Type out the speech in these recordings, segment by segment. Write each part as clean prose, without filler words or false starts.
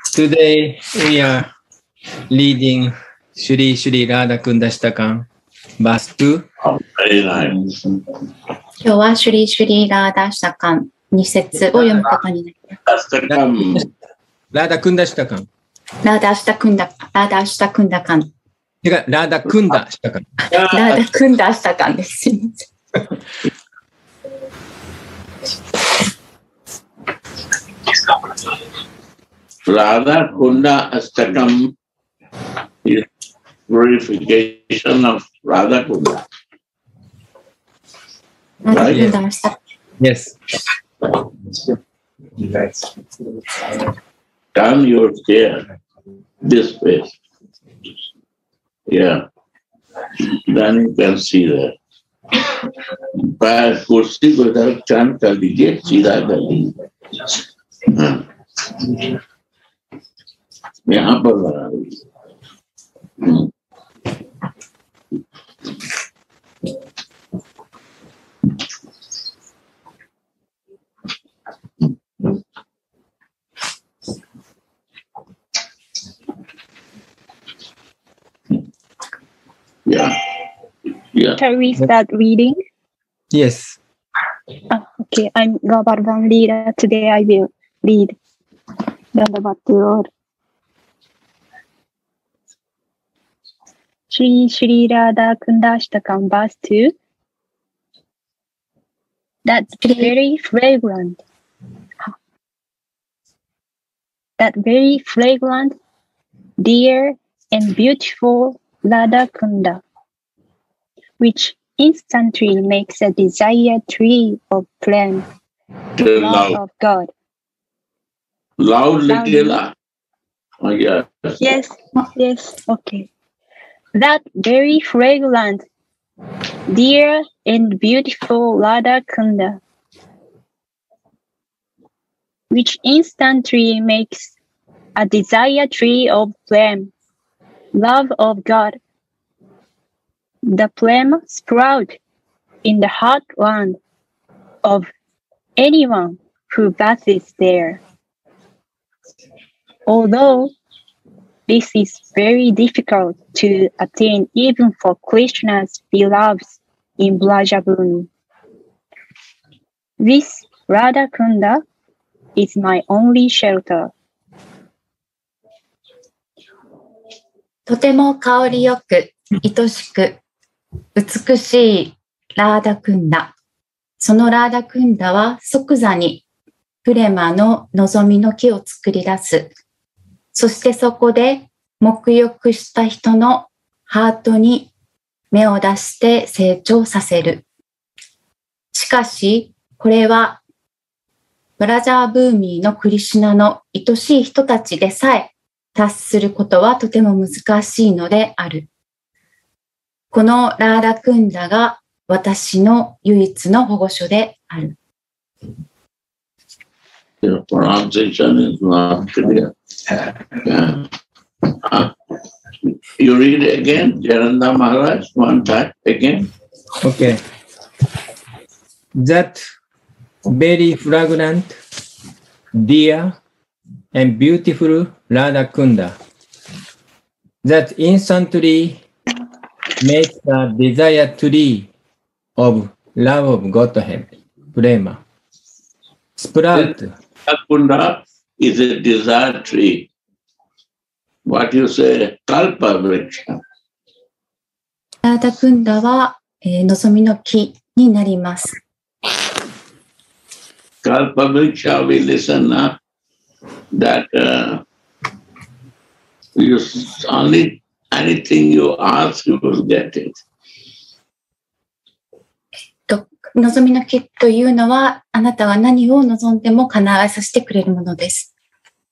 Today we are reading Shri Shri Radha Kundashtakam, verse 2. Very nice. 今日はシュリーシュリーラーダーシタカン2節を読むことになります。 ラーダクンダシタカン。 ラーダーシタクンダカン。 違う、ラーダクンダシタカン。 ラーダクンダシタカンです。すいません。 Radha Kunda Astakam is purification of Radha Kunda. ラーダクンダシタカン。 Yes. Turn your chair this way. Yeah. Then you can see that. पैर कुर्सी को इधर टर्न कर दीजिए, सीधा कर दीजिए. यहाँ पर लगा दीजिए. Yeah. Yeah. Shall we start reading? Yes. Okay, I'm Govardhan Leela. Today I will read Dandavati Shri Shri Radha Kundashtakam, verse 2. That very fragrant, dear and beautiful Radha Kunda, which instantly makes a desire tree of flame, love of God. Loudly. Oh, yeah. Yes, okay. That very fragrant, dear and beautiful Radha Kunda, which instantly makes a desire tree of flame, love of God. The flame sprout in the heartland of anyone who passes there. Although this is very difficult to attain even for Krishna's beloveds in Brajabhumi. This Radha Kunda is my only shelter. とても香りよく、愛しく、美しいラーダクンダ。そのラーダクンダは即座にプレマの望みの木を作り出す。そしてそこで沐浴した人のハートに芽を出して成長させる。しかし、これはブラジャーブーミーのクリシュナの愛しい人たちでさえ達することはとても難しいのである。このラーダクンダが私の唯一の保護所である。 Your pronunciation is not clear. Yeah. You read again, Jananda Maharaj, one time again. Okay. That very fragrant, dear and beautiful Radha Kunda, that instantly makes the desire tree of love of Godhead, Prema, sprout. Kunda is a desire tree. What you say, Kalpa Vriksha. ラーダクンダは、望みの木になります。 Kalpa Vriksha, we listen now that you only anything you ask, you will get it. 望みの木というのは、あなたが何を望んでも叶えさせてくれるものです。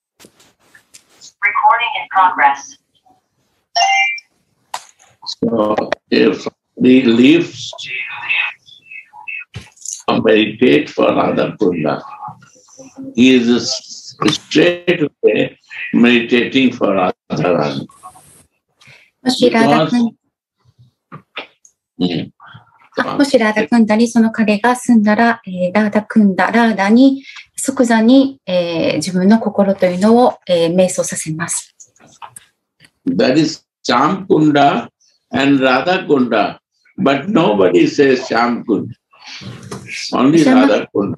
So, if the leaves meditate for Radha Kunda, he is straight away meditating for Radharani. もしラーダクンもしラーダクンダにその彼が住んだら、ラーダクンダ、ラーダに即座に、自分の心というのを、瞑想させます。 That is Sham Kunda and Radha Kunda, but nobody says Sham Kunda. Only Radha Kunda.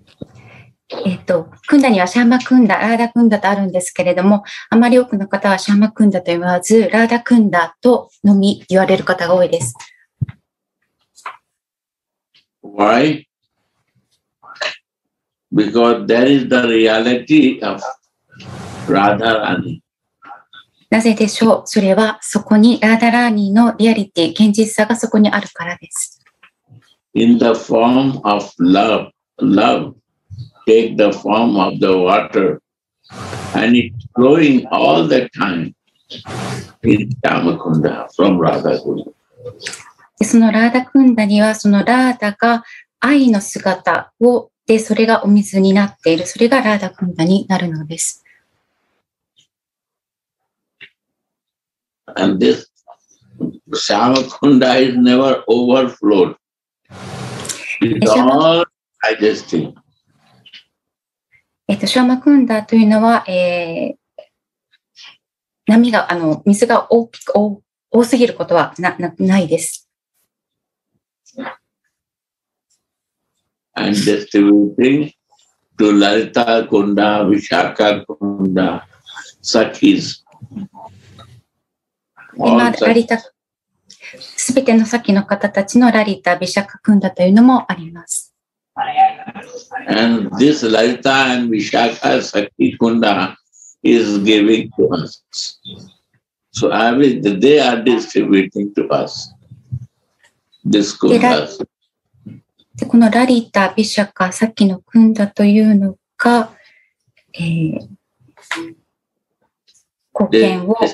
クンダにはシャーマクンダ、ラーダクンダとあるんですけれども、あまり多くの方はシャーマクンダと言わず、ラーダクンダとのみ言われる方が多いです。 Why? Because that is the reality of Radharani. なぜでしょう？それはそこにラーダラーニーのリアリティ、現実さがそこにあるからです。 In the form of love, take the form of the water and it's flowing all the time in Shamakunda from Radha Kunda. そのラーダクンダにはそのラーダが愛の姿をで、それがお水になっている。それがラーダクンダになるのです。 And this Shamakunda is never overflowed. It's all digesting. シャーマクンダというのは、波が、水が多すぎることはないです。 And distributing to Lalita Kunda, Vishaka Kunda, Sakhis. 今、ラリタ、すべての先の方たちのラリタ、ビシャカクンダというのもあります。 And this Lalita and Vishaka Sakhi Kunda is giving to us. So they are distributing to us. This Kundas. でこのラリタ、ビシャカ、さっきのクンダというのが、貢献を、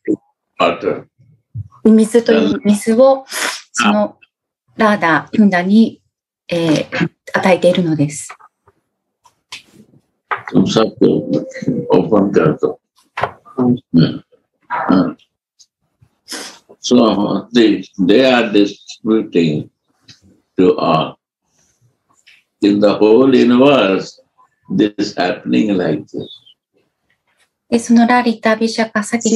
水という水を、そのラーダ、クンダに、与えているのです。 So they are distributing to all. In the whole universe, this is happening like this. でそのラリタ、ビシャカ、サキ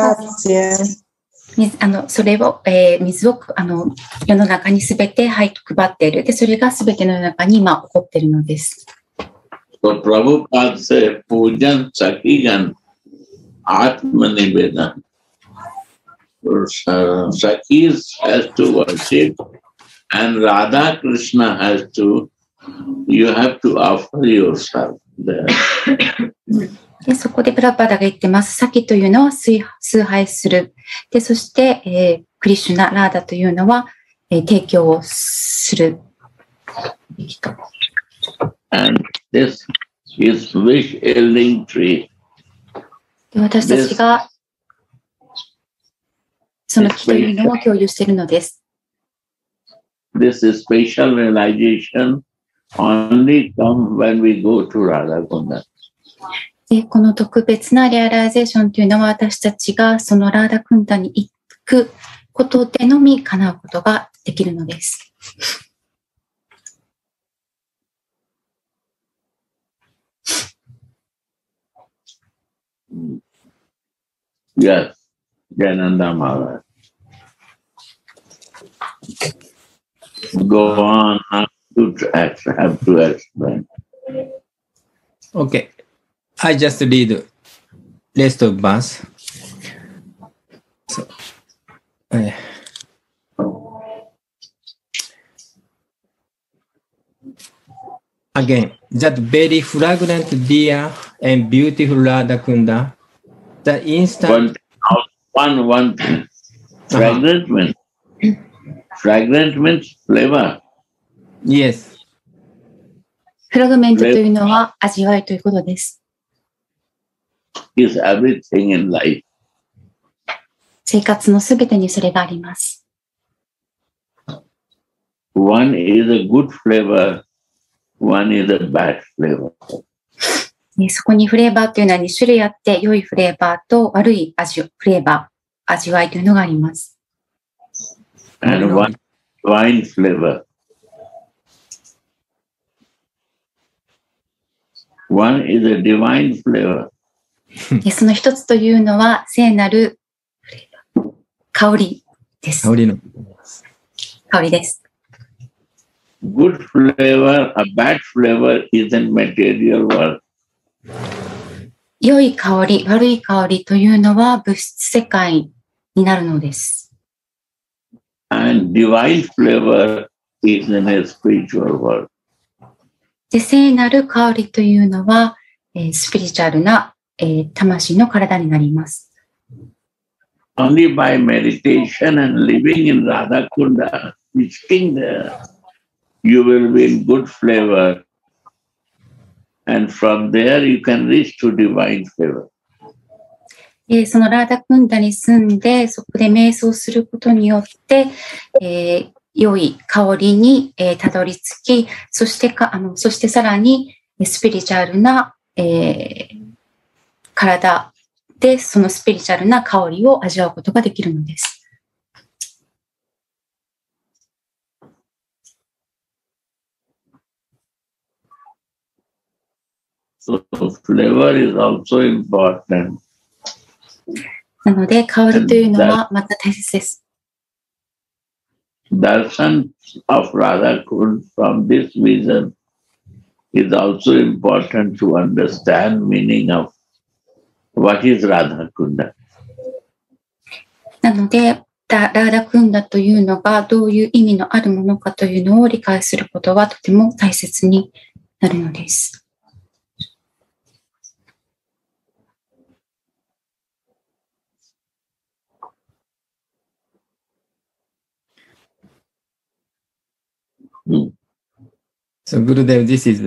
それを、水を世の中にすべて、配っている。で、それがすべての中に今起こっているのです。 So Prabhupada said, Pujan Sakhigan Atmanivedan. Sakhis has to worship and Radha Krishna has to, you have to offer yourself there. でそこでプラパダが言ってます。サキというのは崇拝する。で、そして、クリシュナ、ラーダというのは、提供をする。 And this is wish yielding tree. で私たちがその木というのを共有しているのです。 This is special realization only come when we go to Radha Kunda. でこの特別なリアライゼーションというのは私たちがそのラーダクンダに行くことでのみ叶うことができるのです。 Yes, Jananda Maharaj. Go on, have to explain. Okay. I just read rest of verse. So, again, that very fragrant dear and beautiful Radha Kunda, the instant... One thing. Fragrant means, fragrant means flavor. Yes. フラグメントというのは味わいということです。 Is everything in life. 生活のすべてにそれがあります。 One is a good flavor, one is a bad flavor. そこにフレーバーというのは2種類あって、良いフレーバーと悪いフレーバー、味わいというのがあります。 And one divine flavor. One is a divine flavor. でその一つというのは聖なる香りです。 香りの。 香りです。 Good flavor, a bad flavor is in material world. 良い香り、悪い香りというのは物質世界になるのです。 And divine flavor is in a spiritual world. で、聖なる香りというのは、スピリチュアルな、魂の体になります。 Only by meditation and living in Radha Kunda, visiting there, you will be in good flavor. And from there you can reach to divine flavor. そのラーダクンダに住んで、そこで瞑想することによって、良い香りに、たどり着き、そしてさらにスピリチュアルな、体でそのスピリチュアルな香りを味わうことができるのです。 So flavor is also important. なので、香りというのはまた大切です。 Darshan of Radha Kund from this vision is also important to understand meaning of what is Radha Kunda. なので、ラーダクンダというのがどういう意味のあるものかというのを理解することはとても大切になるのです。 So Gurudev, this is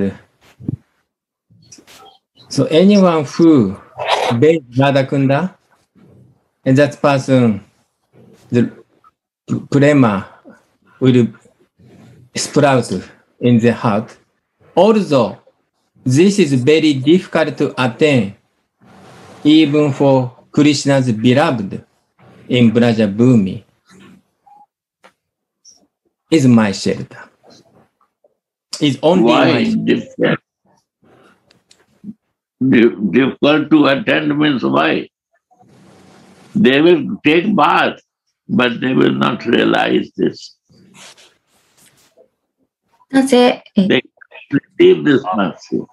so anyone who bears Radha Kunda, and that person, the prema will sprout in the heart. Although this is very difficult to attain, even for Krishna's beloved in Braja Bhumi, is my shelter. Is only Why my difficult? Difficult to attend means why? They will take bath, but they will not realize this. なぜ、 They receive this mercy.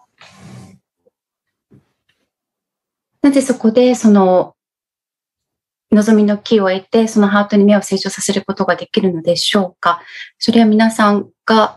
なぜそこでその望みの木を得て、そのハートに目を成長させることができるのでしょうか。それは皆さんが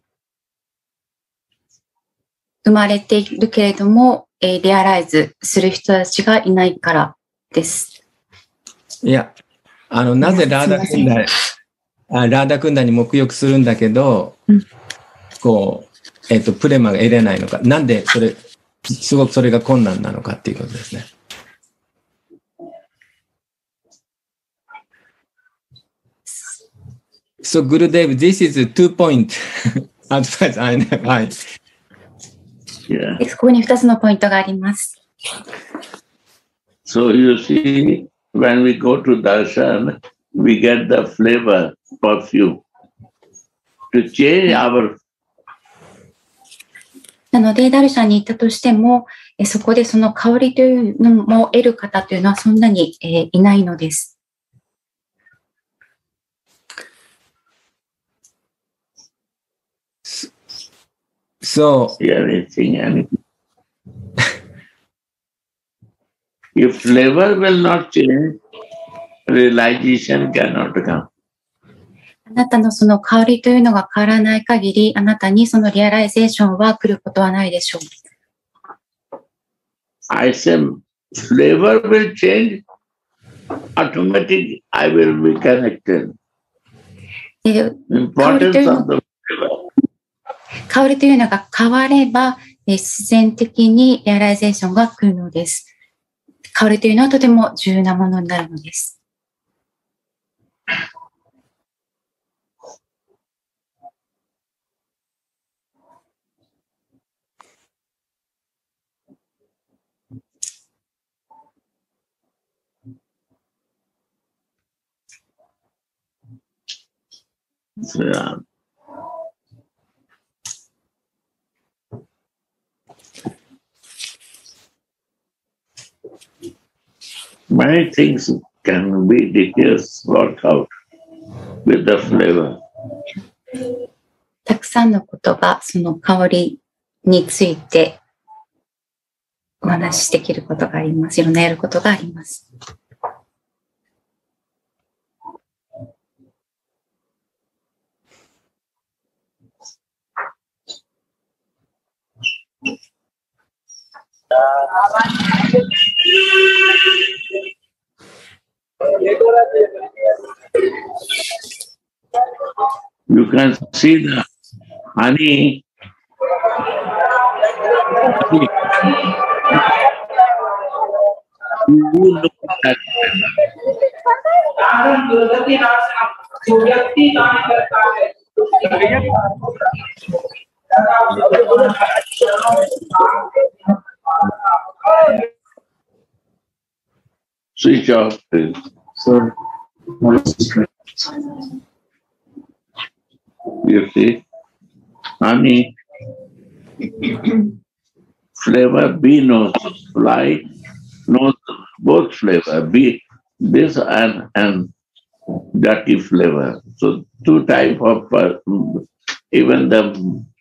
生まれているけれども、リアライズする人たちがいないからです。 いや、なぜラーダクンダに沐浴するんだけど、こう、プレマが得れないのか。なんでそれが困難なのかっていうことですね。So Gurudev, this is a 2-point advice I know. Yeah. ここに2つのポイントがあります。 So you see, when we go to darshan, we get the flavor, perfume, to change our. なので、ダルシャに行ったとしても、そこでその香りというのも得る方というのはそんなに、いないのです。 So, anything. If flavor will not change, realization cannot come. あなたのその香りというのが変わらない限り、あなたにそのリアライゼーションは来ることはないでしょう。 I say, flavor will change, automatically I will be connected. Importance of the flavor. 香りというのが変われば、自然的にリアライゼーションが来るのです。香りというのはとても重要なものになるのです。 Many things can be details worked out with the flavor. たくさんのことがその香りについてお話しできることがあります。いろんなやることがあります。 You can see the honey. You know that switch off, please. So, You see, honey, flavor B knows, fly knows both flavor, B, this and dirty flavor. So two type of, even the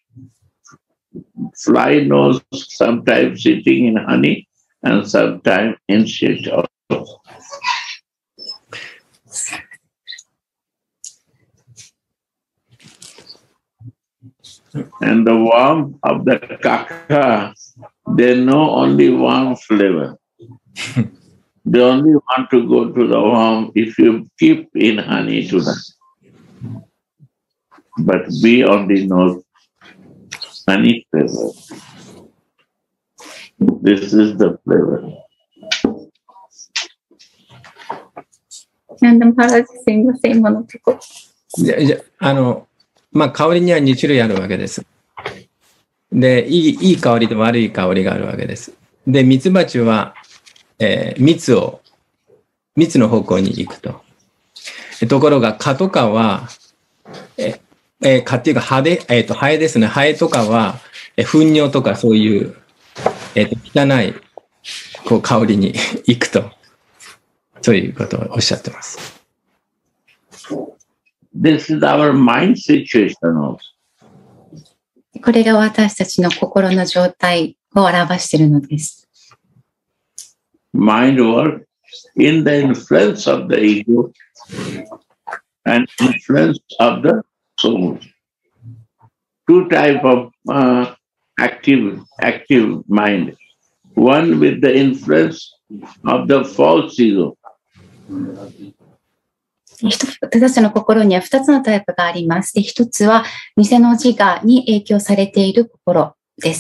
fly knows sometimes sitting in honey and sometimes in shit also. And the worm of the kaka, they know only worm flavor. They only want to go to the worm if you keep in honey to them. But we only know honey flavor. This is the flavor. なんでも原田すいません、今のとこ。 まあ、香りには2種類あるわけです。で、いい香りと悪い香りがあるわけです。で、ミツバチは、蜜の方向に行くと。ところが、蚊とかは、蚊っていうか、ハエですね。ハエとかは、糞尿とかそういう、汚い、香りに行くと。そういうことをおっしゃってます。 This is our mind situation also. これが私たちの心の状態を表しているのです。 Mind work in the influence of the ego and influence of the soul. Two type of active mind. One with the influence of the false ego. 私たちの心には2つのタイプがあります。で、1つは偽の自我に影響されている心です。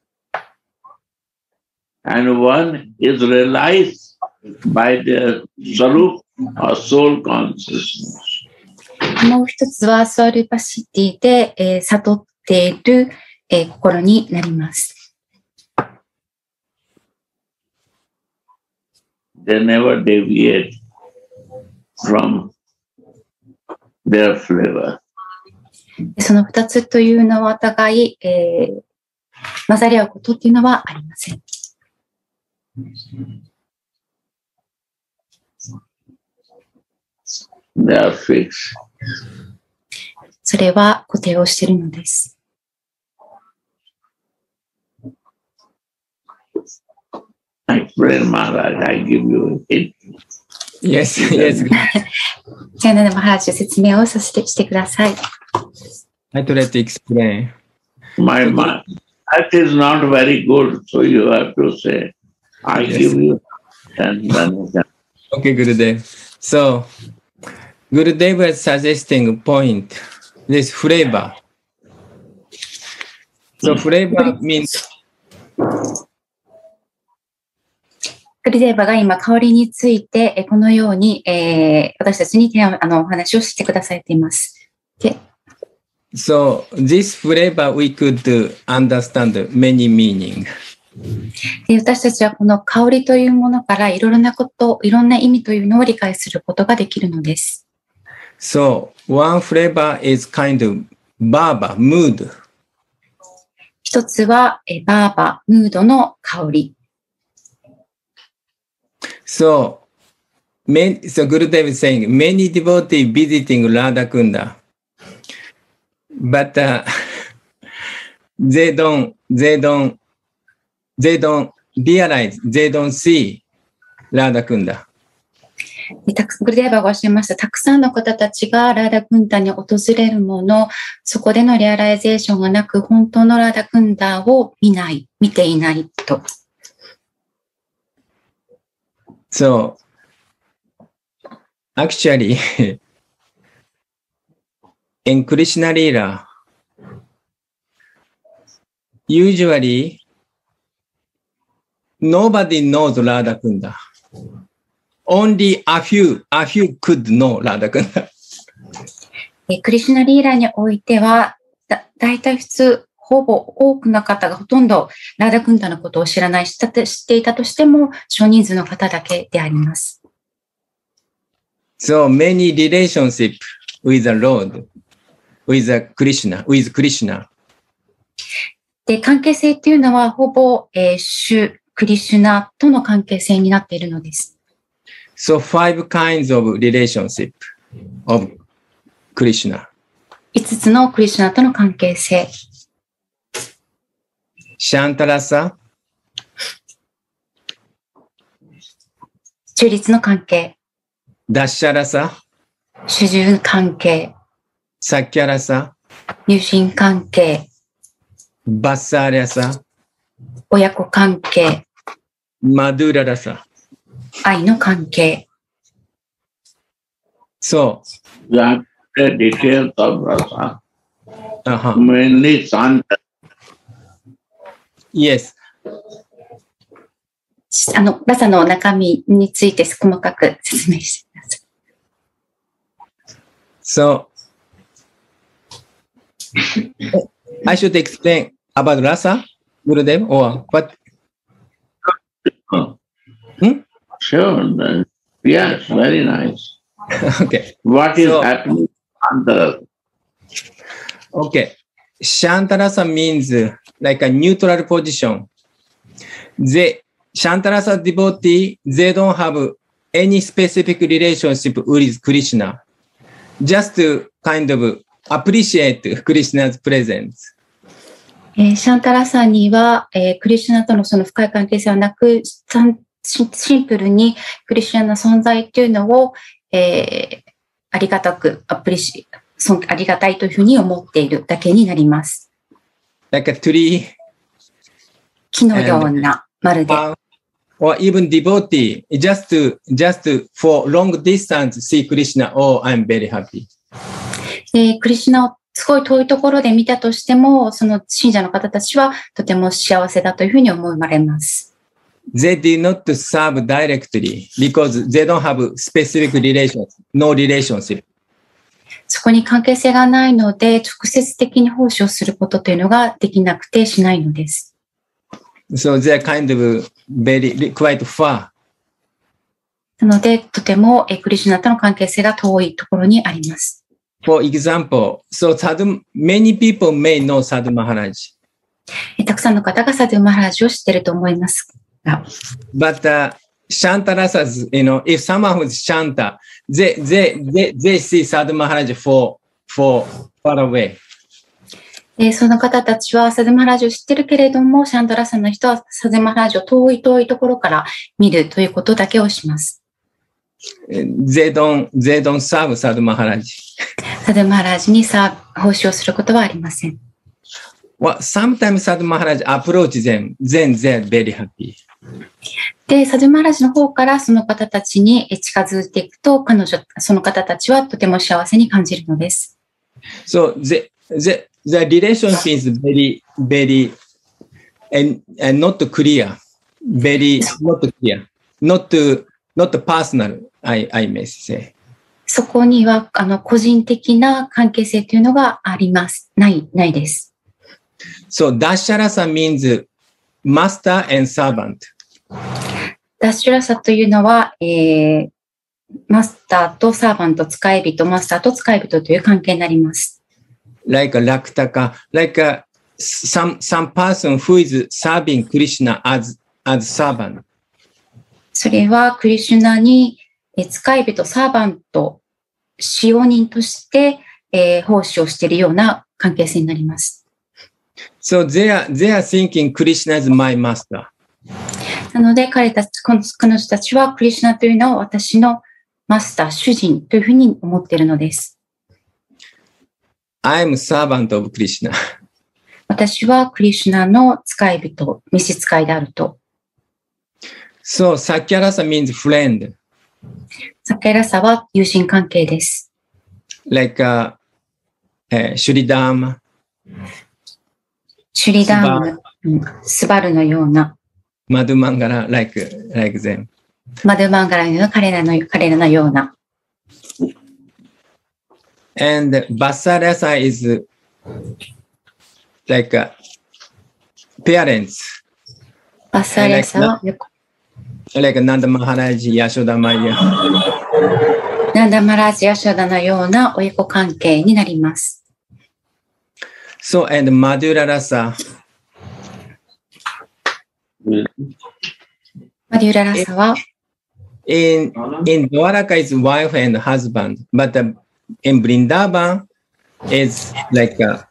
And one is realized by the Sarup or soul consciousness. もう1つはソウルパシティで、悟っている、心になります。 They never deviate from their flavor. その2つというのはお互い、混ざり合うことっていうのはありません。 They are fixed. それは固定をしているのです。 My friend Maharaj, I give you a hint. Yes, yes. じゃあ、ナナマハラジ説明をしてください。 I try to explain. My mind, that is not very good, so you have to say, I give you, and then Okay, Gurudev. So, Gurudev is suggesting point, this flavor. So, flavor means... グルデーバが今、香りについて、このように、私たちにお話をしてくださっています。 So, this flavor we could understand many meaning. で、私たちはこの香りというものからいろいろなこと、いろんな意味というのを理解することができるのです。 So, one flavor is kind of baba, mood. 一つはバーバ、ムードの香り。 So, so Gurudev is saying, many devotees visiting Radha Kunda, but they don't realize, they don't see Radha Kunda. グルデーバーがおっしゃいました。たくさんの方たちがラーダクンダに訪れるもの、そこでのリアライゼーションがなく、本当のラーダクンダを見ていないと。 So, actually, in Krishna Leela, usually nobody knows Radha Kunda. Only a few could know Radha Kunda. クリシュナリーラにおいては、だいたい普通、ほぼ多くの方がほとんどラーダクンダのことを知らない、知っていたとしても少人数の方だけであります。 So many relationship with the Lord, with Krishna. で、関係性っていうのはほぼ、主クリシュナとの関係性になっているのです。 So 5 kinds of relationship of Krishna. 5つのクリシュナとの関係性。 シャンタラサ、 中立の関係。 ダッシャラサ、 主従関係。 サッキャラサ、 友人関係。 バッサーリャサ、 親子関係。 マドゥララサ。 愛の関係。 So, The details of rasa, mainly Santa. Yes. ラサの中身について細かく説明してください。 So, I should explain about rasa, Gurudev, or what? Sure. Yes, very nice. Okay. What is happening on the... Okay. Shantarasa means like a neutral position. Shantarasa devotee, they don't have any specific relationship with Krishna. Just to kind of appreciate Krishna's presence. シャンタラサには、クリシュナとのその深い関係性はなく、シンプルにクリシュナの存在っていうのを、ありがたくありがたいというふうに思っているだけになります。 Like a tree. 木のような、まるで。 Or even devotee, just for long distance see Krishna, oh, I'm very happy. クリシュナをすごい遠いところで見たとしても、その信者の方たちはとても幸せだというふうに思われます。 They did not serve directly because they don't have specific relations, no relationship. そこに関係性がないので、直接的に奉仕をすることというのができなくてしないのです。 So they're kind of quite far. なので、とてもクリシュナとの関係性が遠いところにあります。 For example, so many people may know Sadhu Maharaj. たくさんの方がサドゥマハラジを知っていると思いますが。 But Shantarasas, if someone who's Shanta, they see Sadhu Maharaj for far away. その方たちはサドゥマハラジを知っているけれども、シャンタラサの人はサドゥマハラジを遠いところから見るということだけをします。 They don't serve Sadhu Maharaj. サドゥマハラジに奉仕をすることはありません。 Well, sometimes Sadhu Maharaj approach them, then they're very happy. で、サドゥマハラジの方からその方たちに近づいていくと、その方たちはとても幸せに感じるのです。 So the relationship is very, very, and not clear. Very not clear. Not personal, I may say. そこには個人的な関係性というのがあります。ないです。 So Dasharasa means master and servant. ダッシュラサというのは、 マスターとサーバント、使い人、マスターと使い人という関係になります。 Like a Laktaka, like some person who is serving Krishna as servant. それはクリシュナに使い人、サーバント、使用人として、奉仕をしているような関係性になります。 So they are thinking Krishna is my master. なので彼女たちはクリシュナというのを私のマスター、主人というふうに思っているのです。 I am servant of Krishna. 私はクリシュナの使い人、召使いであると。 So Sakyarasa means friend. サキャラサは友人関係です。 Like Shridharma. シュリダーム、スバルのような。 Madhumangala, like them. マドゥマンガラのような彼らのような。 And Vasarasa is like parents. バサレサは、 Like Nanda Maharaj, Yashoda Maya. ナンダマラージ・ヤショダのような親子関係になります。 So, and Madhura Rasa. マデュララサは、 In Dwaraka is wife and husband, but in Vrindavan is like a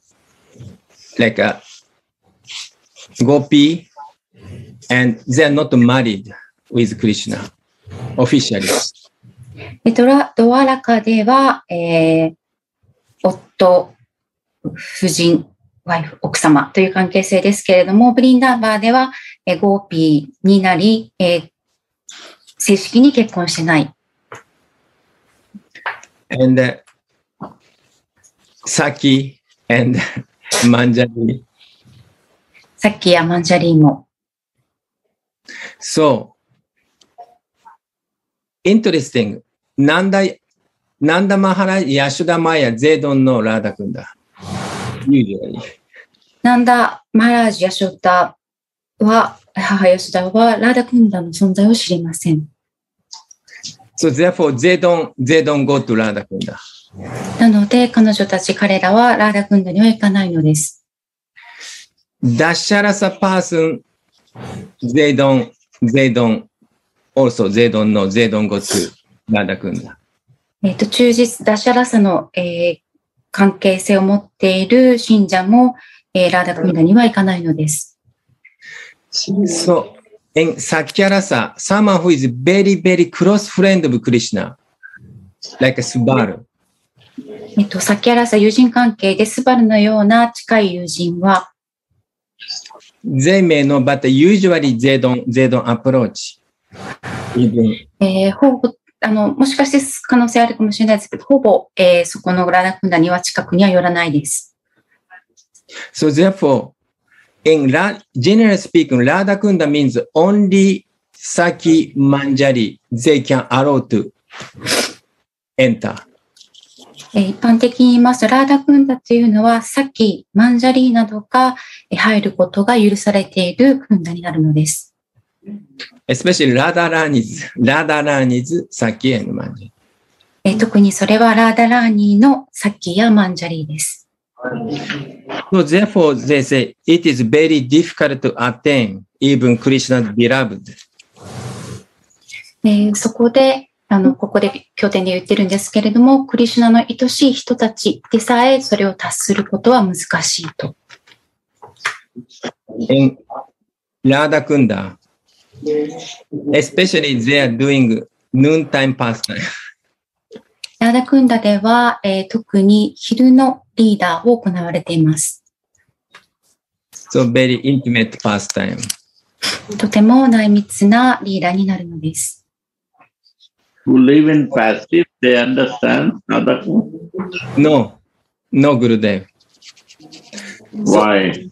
gopi, and they are not married with Krishna officially. ドワラカでは、夫、夫人、ワイフ、奥様という関係性ですけれども、ブリンダーバーでは、ゴーピーになり、正式に結婚してない。 And Saki and Manjari. さっきやマンジャリーも。 So, interesting. Nanda Maharaj, Yashoda Maya, they don't know Radha Kunda. Usually. ナンダ・マハラージ・ヤショダは、母ヤショダはラーダクンダの存在を知りません。 So therefore, they don't go to Radha Kunda. なので、彼女たち、彼らはラーダクンダには行かないのです。 Dasharasa person, they don't know, they don't go to Radha Kunda. 忠実、ダシャラサの、関係性を持っている信者も、ラーダクンダには行かないのです。 So, in Sakyarasa, someone who is very, very close friend of Krishna, like Subaru. サキャラサ友人関係でスバルのような近い友人は、 They may know, but usually they don't approach. Even. もしかして可能性あるかもしれないですけど、ほぼ、そこのラーダクンダには近くには寄らないです。 So therefore, generally speaking, Radha Kunda means only Saki Manjari they can allow to enter. 一般的に言いますと、ラーダクンダというのは、サキ、マンジャリーなどが入ることが許されているクンダになるのです。 Especially Radharani's Saki and Manjari. 特にそれはラーダラーニーのサキやマンジャリーです。 So therefore, they say it is very difficult to attain even Krishna's beloved. そこで、ここで経典で言ってるんですけれども、クリシュナの愛しい人たちでさえそれを達することは難しいと。 In Radha Kunda, especially they are doing noontime pastime. ラーダクンダでは、特に昼のリーダーを行われています。 So very intimate pastime. とても内密なリーダーになるのです。 Who live in passive, they understand Radha Kunda? No, Gurudev. Why?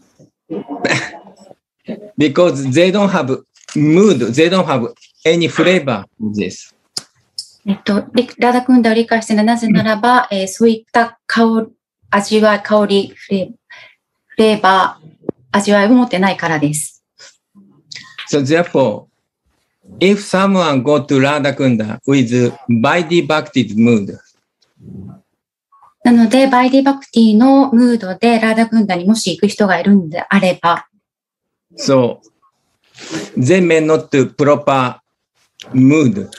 Because they don't have mood, they don't have any flavor in this. ラーダクンダを理解しているのはなぜならば、そういった味わい、香り、フレーバー、味わいを持ってないからです。 So therefore, if someone go to Radha Kunda with Vaidhi Bhakti mood, なので、バイディバクティのムードでラーダクンダにもし行く人がいるんであれば、 so they may not proper mood.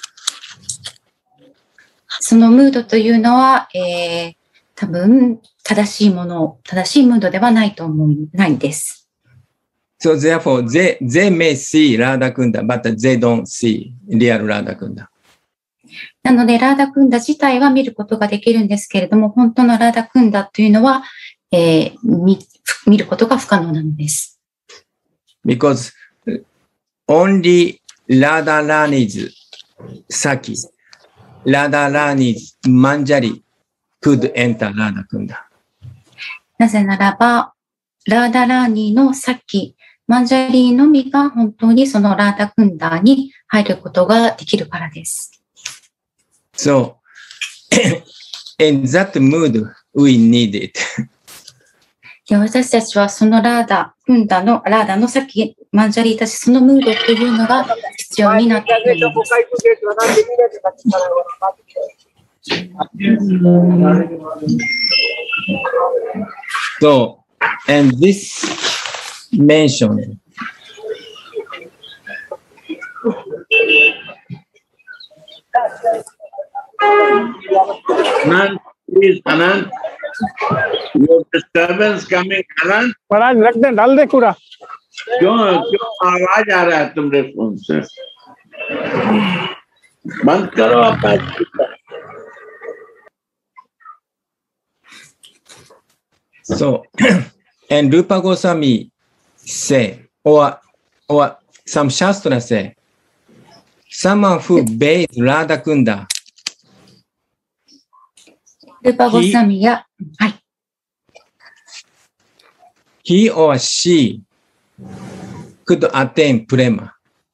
そのムードというのは、多分正しいムードではないと思う、ないです。 So therefore, they may see Radha Kunda, but they don't see real Radha Kunda. なので、ラーダクンダ自体は見ることができるんですけれども、本当のラーダクンダというのは、見ることが不可能なのです。 Because only Radha Rani's Saki, Radha Rani's Manjari could enter Radha Kunda. なぜならば、ラーダラーニーのサキ、マンジャリーのみが本当にそのラーダクンダに入ることができるからです。 So, in that mood, we need it. で、私たちはそのラーダのさっきマンジャリーたちそのムードというのが必要になっているんです。 So, and this mentioned Anand, please, Anand. Your disturbance coming, Anand. महाराज रख दे, डाल दे कूड़ा। क्यों आवाज आ रहा है तुम्हारे फोन से? बंद करो आप। So, and Rupa Goswami say, or some Shastra say, someone who bathes Radha Kunda, ルパゴスワミや、はい。 he or she could attain prema.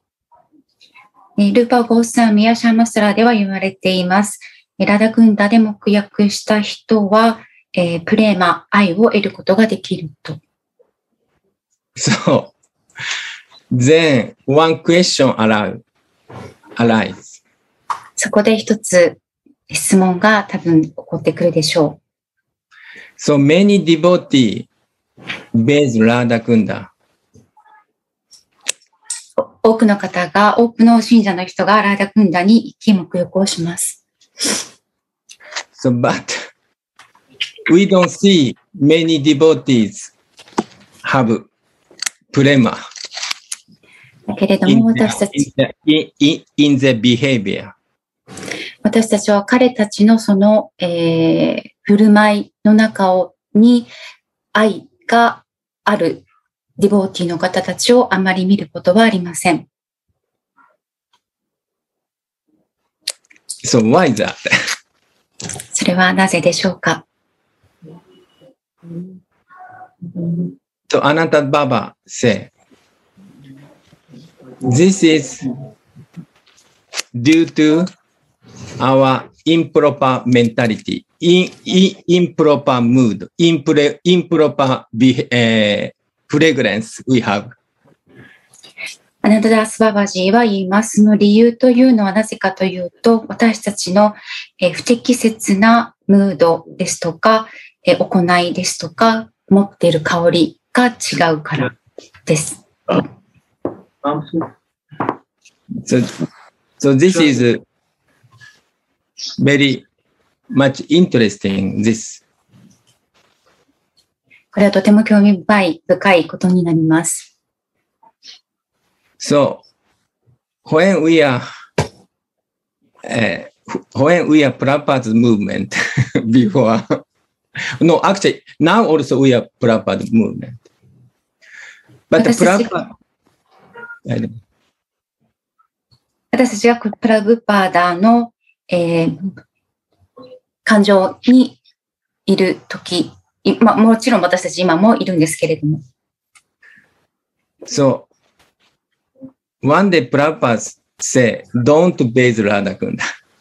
ルパゴスワミやシャーマスラーでは言われています。ラダクンダで目訳した人は、プレーマ、愛を得ることができると。 So, then one question arises. そこで一つ質問が多分起こってくるでしょう。 So many devotees bathe Radha Kunda. 多くの信者の人がラーダクンダに行き目浴をします。 So, but we don't see many devotees have prema だけれども私たち、 in their behavior. 私たちは彼たちのその、振る舞いの中に愛があるディボーティーの方たちをあまり見ることはありません。 So why is that? それはなぜでしょうか。 So Ananta Baba say, this is due to our improper mentality, improper mood, improper fragrance we have. アナンタダースババジーは言います。その理由というのはなぜかというと、私たちの不適切なムードですとか、行いですとか、持っている香りが違うからです。 So this is very much interesting, this. これはとても興味深いことになります。 So when we are Prabhupada's movement before, no, actually now also we are Prabhupada movement. But Prabhupada, 私たちがプラブパーダーの、感情にいるとき、もちろん私たち今もいるんですけれども。 So, one day Prabhupada say, don't bathe Radha Kunda.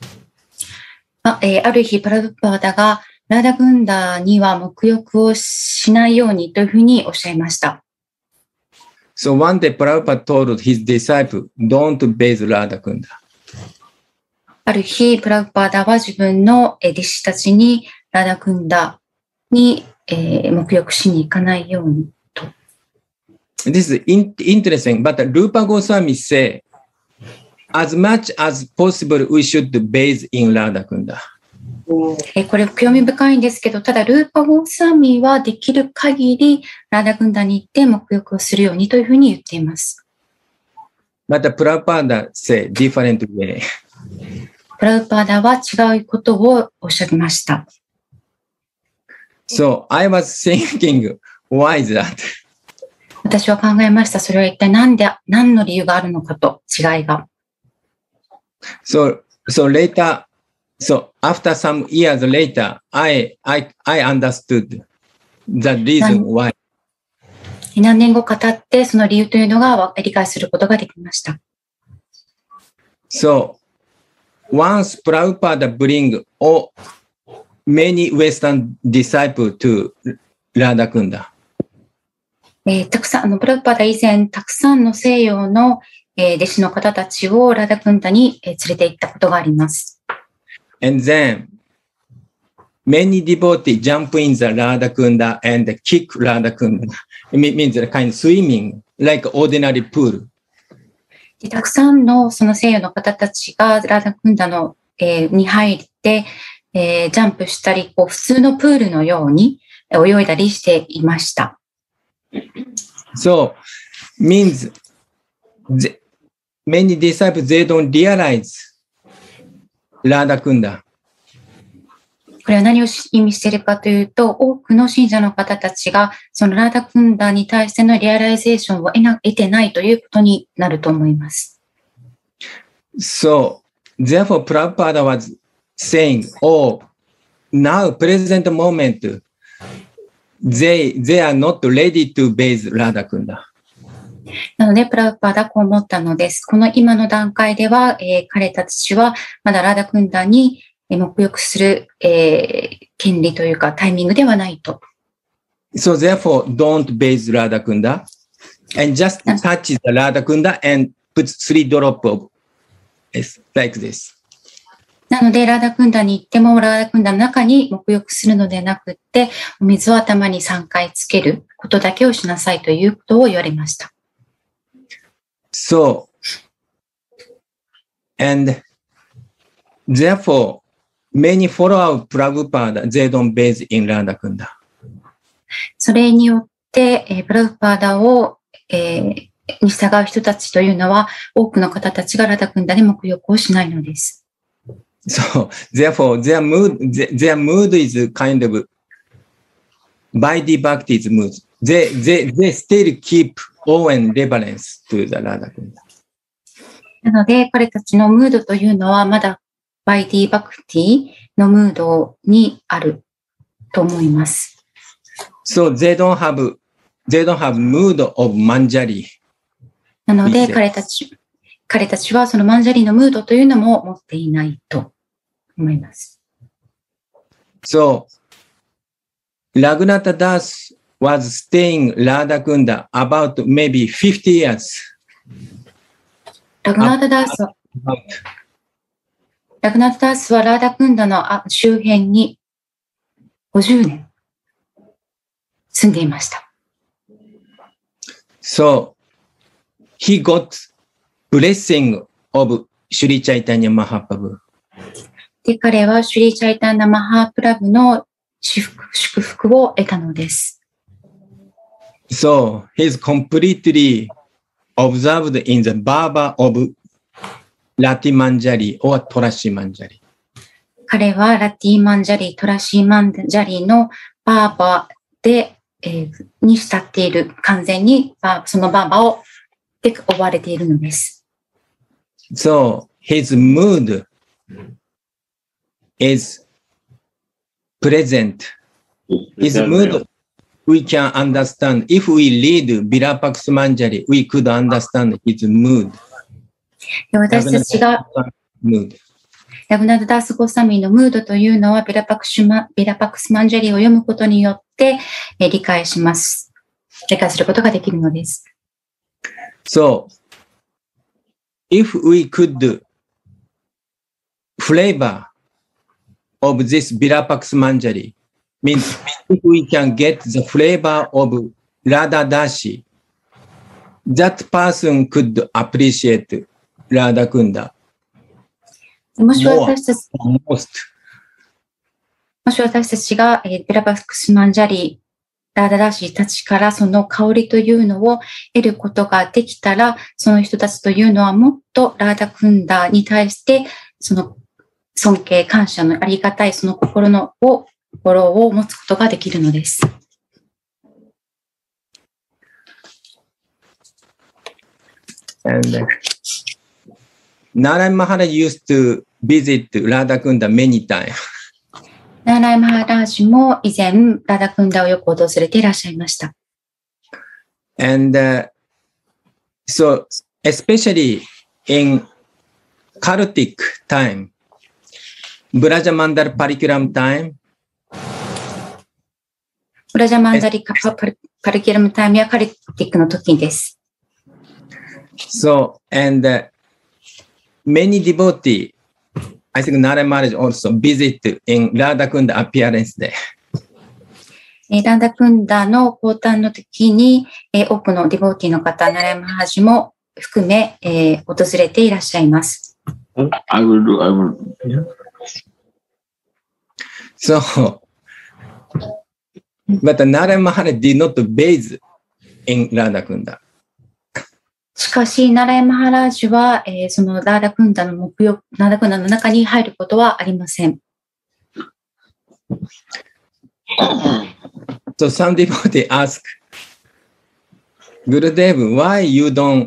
ある日、プラブパーダがラーダクンダには沐浴をしないようにというふうにおっしゃいました。 So one day Prabhupada told his disciple, don't bathe Radha Kunda. ある日、プラグパーダは自分の弟子たちにラダクンダに沐浴しに行かないようにと。 This is interesting, but Rupa Goswami say, as much as possible we should bathe in Radha Kunda. これ興味深いんですけど、ただルーパゴースワミはできる限りラダクンダに行って沐浴をするようにというふうに言っています。 But Prabhupada say different way. プラグパーダは違うことをおっしゃいました。 So I was thinking, why is that? 私は考えました。それは一体何の理由があるのかと、違いが。 So later, so after some years later, I understood the reason why. 何年後か経って、その理由というのが理解することができました。 So once Prabhupada bring many Western disciples to Radha Kunda. たくさん、プラグパーダ以前、たくさんの西洋の弟子の方たちをラダクンダに連れて行ったことがあります。 And then many devotees jump in the Radha Kunda and kick Radha Kunda. It means a kind of swimming like ordinary pool. でたくさんのその西洋の方たちがラダクンダの、に入って、ジャンプしたり、普通のプールのように泳いだりしていました。 So means many disciples they don't realize Radha Kunda. これは何を意味しているかというと、多くの信者の方たちがそのラダクンダに対してのリアライゼーションを得てないということになると思います。 So therefore Prabhupada was saying, oh, now present moment they are not ready to bathe Radha Kunda. なので、プラグパーダはこう思ったのです。この今の段階では、彼たちはまだラダクンダに沐浴する、権利というかタイミングではないと。 So therefore, don't bathe Radha Kunda and just touch the Radha Kunda and put 3 drops of it like this. なので、ラダクンダに行っても、ラダクンダの中に沐浴するのではなくって、お水を頭に3回つけることだけをしなさいということを言われました。 So, and therefore, many follow Prabhupada, they don't bathe in Radha Kunda. それによって、プラグパーダを、に従う人たちというのは、多くの方たちがラダクンダで沐浴をしないのです。 So, therefore, their mood is kind of Vaidhi Bhakti's mood. They still keep awe and reverence to the Radha Kunda. なので、彼たちのムードというのは、まだバイディ・バクティのムードにあると思います。 So, they don't have mood of Manjari. なので、彼たちはそのマンジャリのムードというのも持っていないと思います。 So, Raghunatha Das was staying Radha Kunda about maybe 50 years. ラグナータダースはラーダクンダの周辺に50年住んでいました。 So, he got blessing of Sri Chaitanya Mahaprabhu. で、彼はシュリーチャイタンナマハープラブの祝福を得たのです。 So, he's completely observed in the Baba of Rati Manjari or Torashi Manjari. 彼はラティマンジャリ、トラシーマンジャリのバーバで、に慕っている、完全にそのバーバで追われているのです。 So, his mood is present. His mood we can understand. If we read Virupaksha Manjari, we could understand his mood. 私たちがラグナダダースゴサミのムードというのはビラパクスマンジャリを読むことによって理解することができるのです。 So, if we could flavor of this Virupaksha Manjari, means if we can get the flavor of Radha Dashi, that person could appreciate Radha Kunda もし more 私たち most. もし私たちが、ビラバクスマンジャリ、ラーダダーシーたちからその香りというのを得ることができたら、その人たちというのはもっとラーダクンダに対して、その尊敬、感謝のありがたいその心を持つことができるのです。 And Narayan Maharaj used to visit Radha Kunda many times. ナーライマハラージも以前、ラーダクンダをよく訪れていらっしゃいました。 And so, especially in Kartik time, Braja Mandal Parikuram time, ブラジャマンダリパリキュラムタイムやカリティックの時です。 so, and many devotees, I think Narayan Maharaj also visit in Radha Kunda appearance day. ラーダクンダの降誕の時に、多くのディボーティーの方、ナラヤマハラジも含め、訪れていらっしゃいます。 I will do. So, but Narayan Maharaj did not bathe in Radha Kunda. しかし、ナラヤマハラージは、そのラーダクンダのラーダクンダの中に入ることはありません。 So some devotee ask, Gurudev, why you don't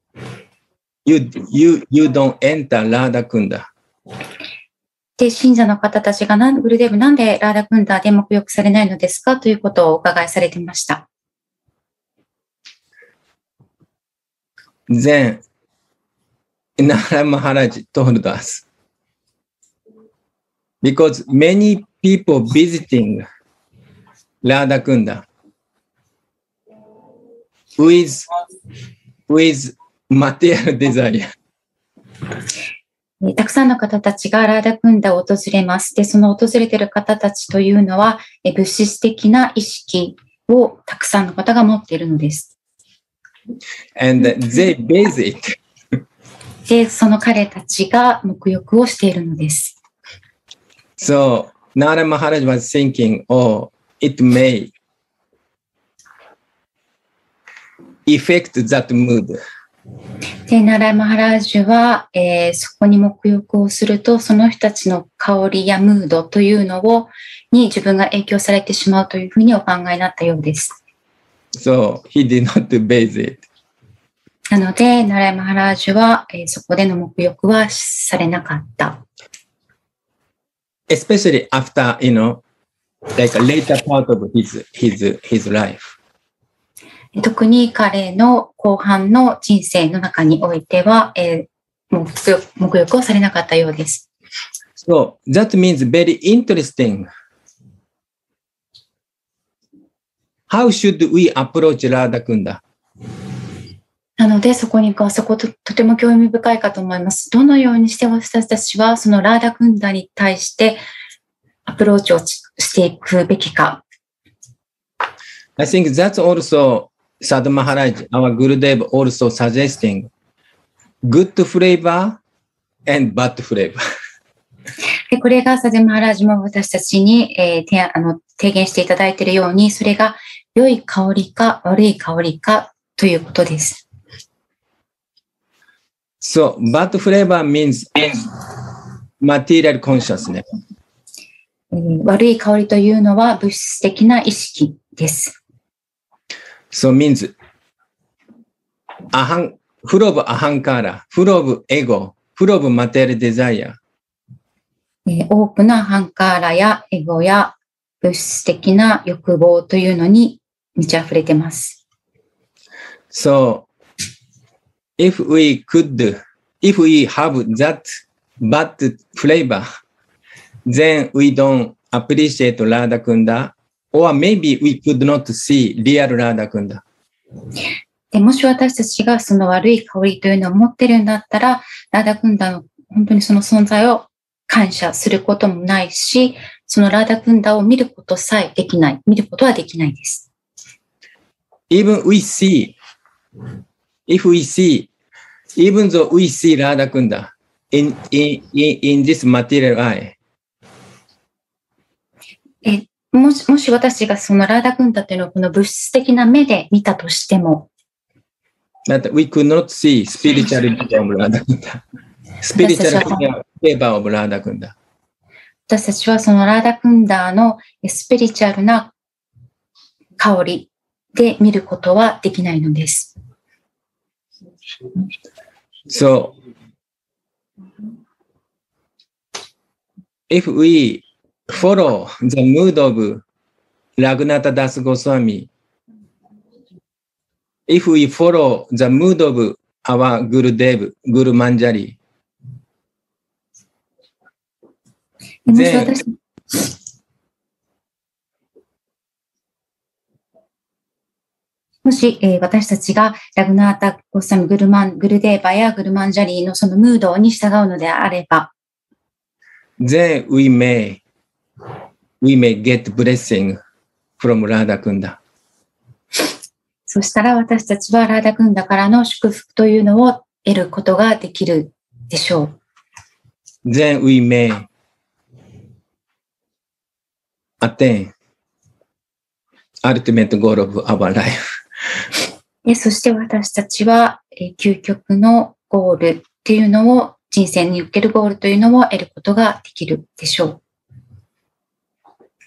enter Radha Kunda? で、信者の方たちがグルデーブなんでラーダクンダで沐浴されないのですかということをお伺いされていました。 Then, Narayan Maharaj told us, because many people visiting Radha Kunda with material desire. たくさんの方たちがラーダクンダを訪れます。で、その訪れている方たちというのは、物質的な意識をたくさんの方が持っているのです。 And they bathe it. で、その彼たちが沐浴をしているのです。 So, Narayan Maharaj was thinking, oh, it may affect that mood. で、ナラヤマハラージュは、そこに沐浴をすると、その人たちの香りやムードというのに自分が影響されてしまうというふうにお考えになったようです。 So, he did not bathe it. なので、ナラヤマハラージュは、そこでの沐浴はされなかった。 Especially after, like a later part of his life. 特に彼の後半の人生の中においては、沐浴をされなかったようです。 So, that means very interesting. How should we approach Radha Kunda? なので、そことても興味深いかと思います。どのようにして私たちはそのラーダクンダに対してアプローチをしていくべきか。 I think that's also Sadhu Maharaj, our Gurudev, also suggesting good flavor and bad flavor. でこれがサドゥマハラージも私たちに、提言していただいているように、それが良い香りか悪い香りかということです。 So, bad flavor means material consciousness. 悪い香りというのは物質的な意識です。 So means full of ahankara, full of ego, full of material desire. 多くのアハンカーラやエゴや物質的な欲望というのに満ち溢れています。 So, if we have that bad flavor, then we don't appreciate Radha Kunda, or maybe we could not see real Radha Kunda. で、もし私たちがその悪い香りというのを持ってるんだったら、ラーダクンダの本当にその存在を感謝することもないし、そのラーダクンダを見ることさえできない。見ることはできないです。 Even we see, if we see, even though we see Radha Kunda in this material eye, もし私がそのラーダクンダというのをこの物質的な目で見たとしても、 But we could not see spiritual vision of Radha Kunda. Spiritual flavor of Radha Kunda. 私たちはそのラーダクンダのスピリチュアルな香りで見ることはできないのです。 So, if we follow the mood of Raghunatha Das Goswami, if we follow the mood of our Gurudev, Guru Manjari, then もし、私たちがラグナータ・ゴサミ・グルデーバやグルマンジャリーのそのムードに従うのであれば、 then we may get blessing from Radha Kunda. そしたら私たちはラーダクンダからの祝福というのを得ることができるでしょう。 Then we may attain ultimate goal of our life. そして私たちは究極のゴールっていうのを、人生に受けるゴールというのを得ることができるでしょう。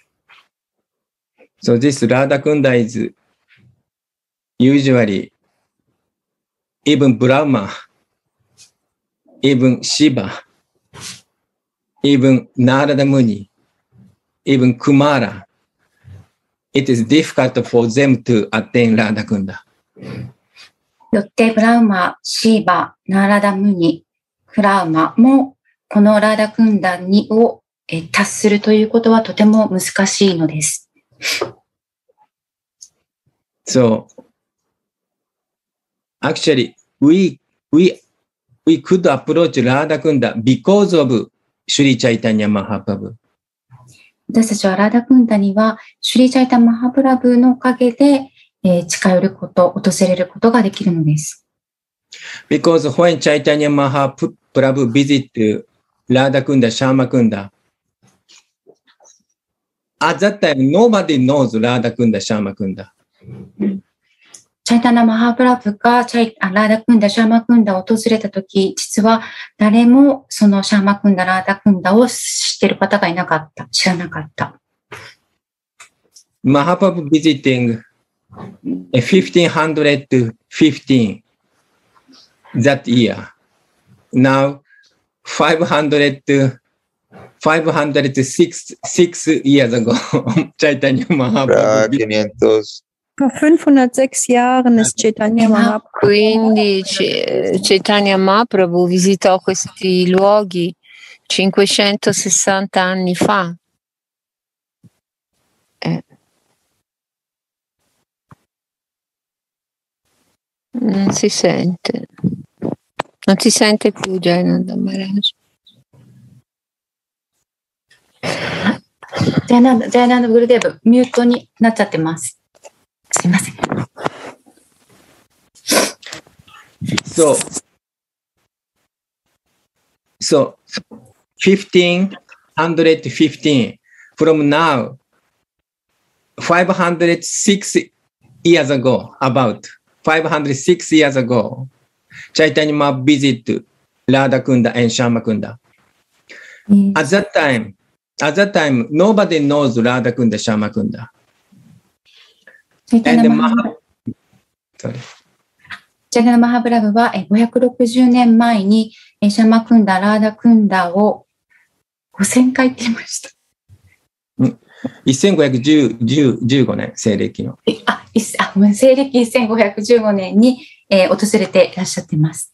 So this Radha Kunda is usually even Brahma, even Shiva, even Narada Muni, even Kumara, it is difficult for them to attain Radha Kunda. よってブラウマ、シーバ、ナーラダムニ、クラウマもこのラーダクンダを達するということはとても難しいのです。 So actually we could approach Radha Kunda because of Sri Chaitanya Mahaprabhu. 私たちはラーダクンダにはシュリーチャイタマハプラブのおかげで近寄ること、訪れることができるのです。 Because when Chaitanya Mahaprabhu visited Radha Kunda, Shama Kunda, at that time nobody knows Radha Kunda, Shama Kunda. チャイタナマハプラブがラーダクンダ、シャーマクンダを訪れたとき、実は誰もそのシャーマクンダ、ラーダクンダを知っている方がいなかった、知らなかった。 Mahaprabhu visiting 1515 that year. Now 506 years ago, Chaitanya Mahaprabhu. 506 Jahren ist Chaitanya Mahaprabhu. Quindi Chaitanya Mahaprabhu visitò questi luoghi 560 anni fa. Non si sente. Non si sente più Jayananda Maharaj. ジャヤナンダグルデーブ、ミュートになっちゃってます。すいません。 So 1515 from now 506 years ago, about 506 years ago, Chaitanya Mahaprabhu visited Radha Kunda and Shama Kunda. At that time, nobody knows Radha Kunda, Shama Kunda. チャイタナマハプラブは560年前にシャマクンダ、ラーダクンダを5000回って言いました。 1515年、西暦の。 西暦1515年に訪れていらっしゃっています。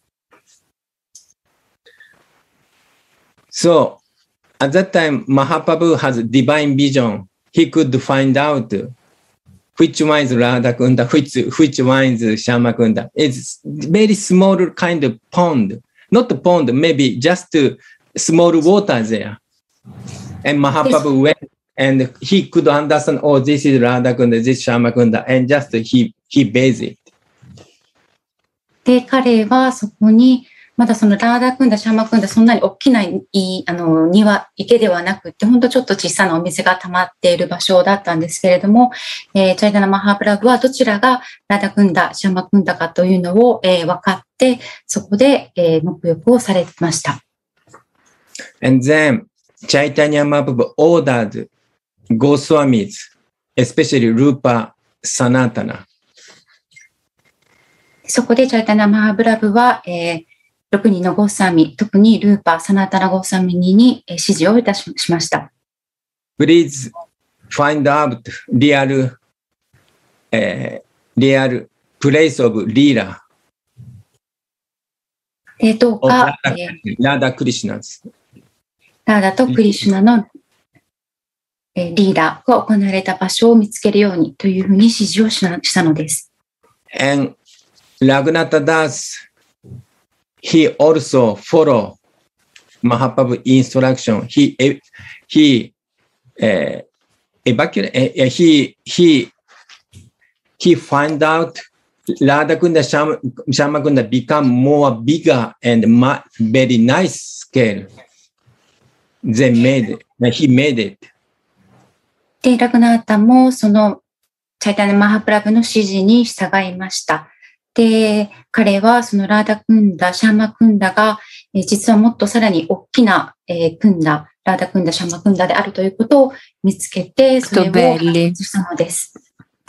So, at that time, Mahaprabhu has divine vision. He could find out which one is Radha Kunda, which one is Shama Kunda. It's very small kind of pond, not pond, maybe just small water there. And Mahaprabhu went and he could understand, oh, this is Radha Kunda, this is Shama Kunda, and just he bathed it. で、彼はそこに、まだそのラーダクンダ、シャマクンダ、そんなに大きな池ではなくて、本当ちょっと小さなお水が溜まっている場所だったんですけれども、チャイタナ・マハプラブはどちらがラーダクンダ、シャマクンダかというのを、分かって、そこで、沐浴をされました。 And then, Chaitanya Mahaprabhu ordered Goswamis, especially Rupa Sanatana. そこでチャイタナ・マハプラブは、6人のゴーサーミ、特にルーパ・サナタナ・ゴーサーミに指示をいたしました。 Please find out real place of Leela. どうか、 ラーダ・クリシュナズ。 ラーダとクリシュナのリーダーが行われた場所を見つけるようにというふうに指示をしたのです。 And Raghunatha Das, he also followed Mahaprabhu's instruction. He find out Radha Kunda, Shama Kunda become more bigger and very nice scale. He made it. で、ラグナータもそのチャイタナ・マハプラブの指示に従いました。で、彼はそのラーダクンダ、シャーマクンダが、実はもっとさらに大きな、クンダ、ラーダクンダ、シャーマクンダであるということを見つけて、それを発掘したのです。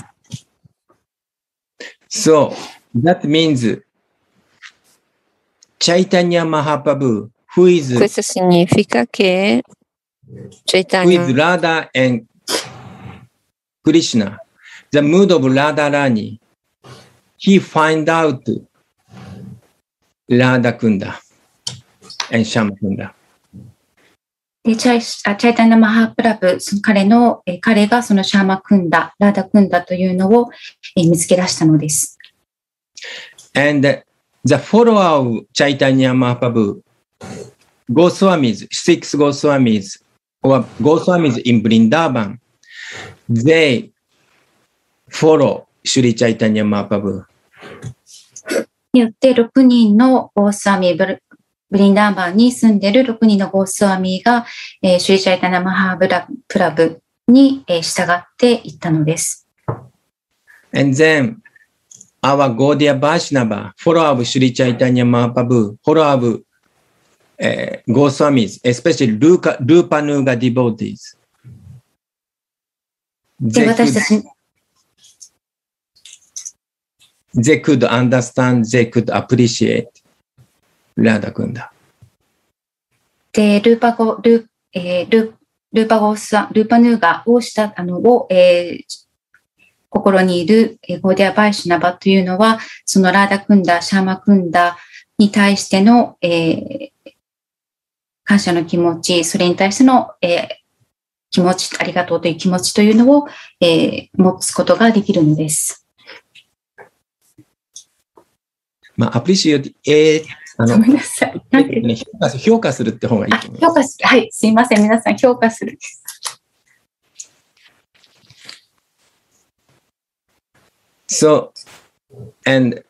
So, that means Chaitanya Mahaprabhu, who is Questo significa che Chaitanya with Radha and Krishna, the mood of Radharani, he find out Radha Kunda and Shama Kunda. でチャイタナ・マハプラブ、彼がそのシャーマクンダ、ラーダクンダというのを見つけ出したのです。 And the follower of Chaitanya Mahaprabhu, Goswamis, 6 Goswamis, or Goswamis in Vrindavan, they follow Sri Chaitanya Mahaprabhu. によって6人のゴースワミ、ブリンダーバンに住んでいる6人のゴースワミが、シュリチャイタナ・マハプラブに、従っていったのです。 And then our Gaudiya Vaishnava, follower of Sri Chaitanya Mahaprabhu, follower of Goswamis, especially Rupanuga devotees. で、私たち They could understand, they could appreciate Radha Kunda. で、ルーパヌーガを心にいるゴーディア・バイシュナバというのは、そのラーダクンダ、シャーマクンダに対しての、感謝の気持ち、それに対しての、気持ち、ありがとうという気持ちというのを、持つことができるのです。 まあ、アプリシエート、 ごめんなさい。 評価するって方がいいと思います。 評価する。はい、すいません。皆さん、評価する。 So, and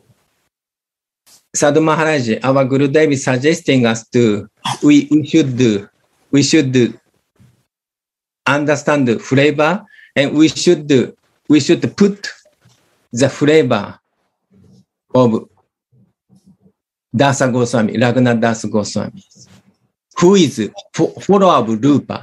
Sadhu Maharaj, our Gurudev is suggesting us to, we should understand the flavor, and we should put the flavor of Dasa Goswami, Raghunath Das Goswami, who is follower of Rupa.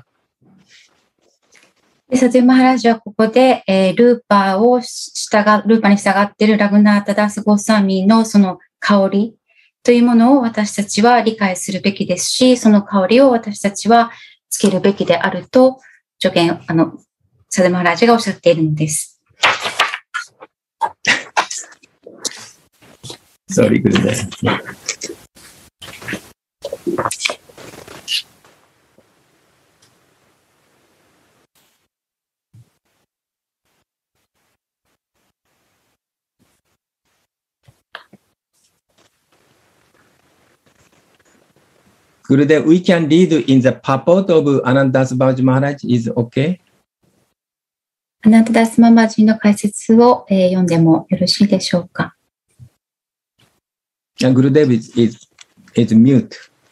サドゥ・マハラジはここで、ルーパに従っているラグナータ・ダース・ゴーサーミーのその香りというものを私たちは理解するべきですし、その香りを私たちはつけるべきであるとサドゥ・マハラジがおっしゃっているのです。 Sorry, Gurudev. Gurudev, we can read in the purport of Anantadas Babaji Maharaj is okay? アナンタダスマバジの解説を、読んでもよろしいでしょうか。 Gurudev is mute.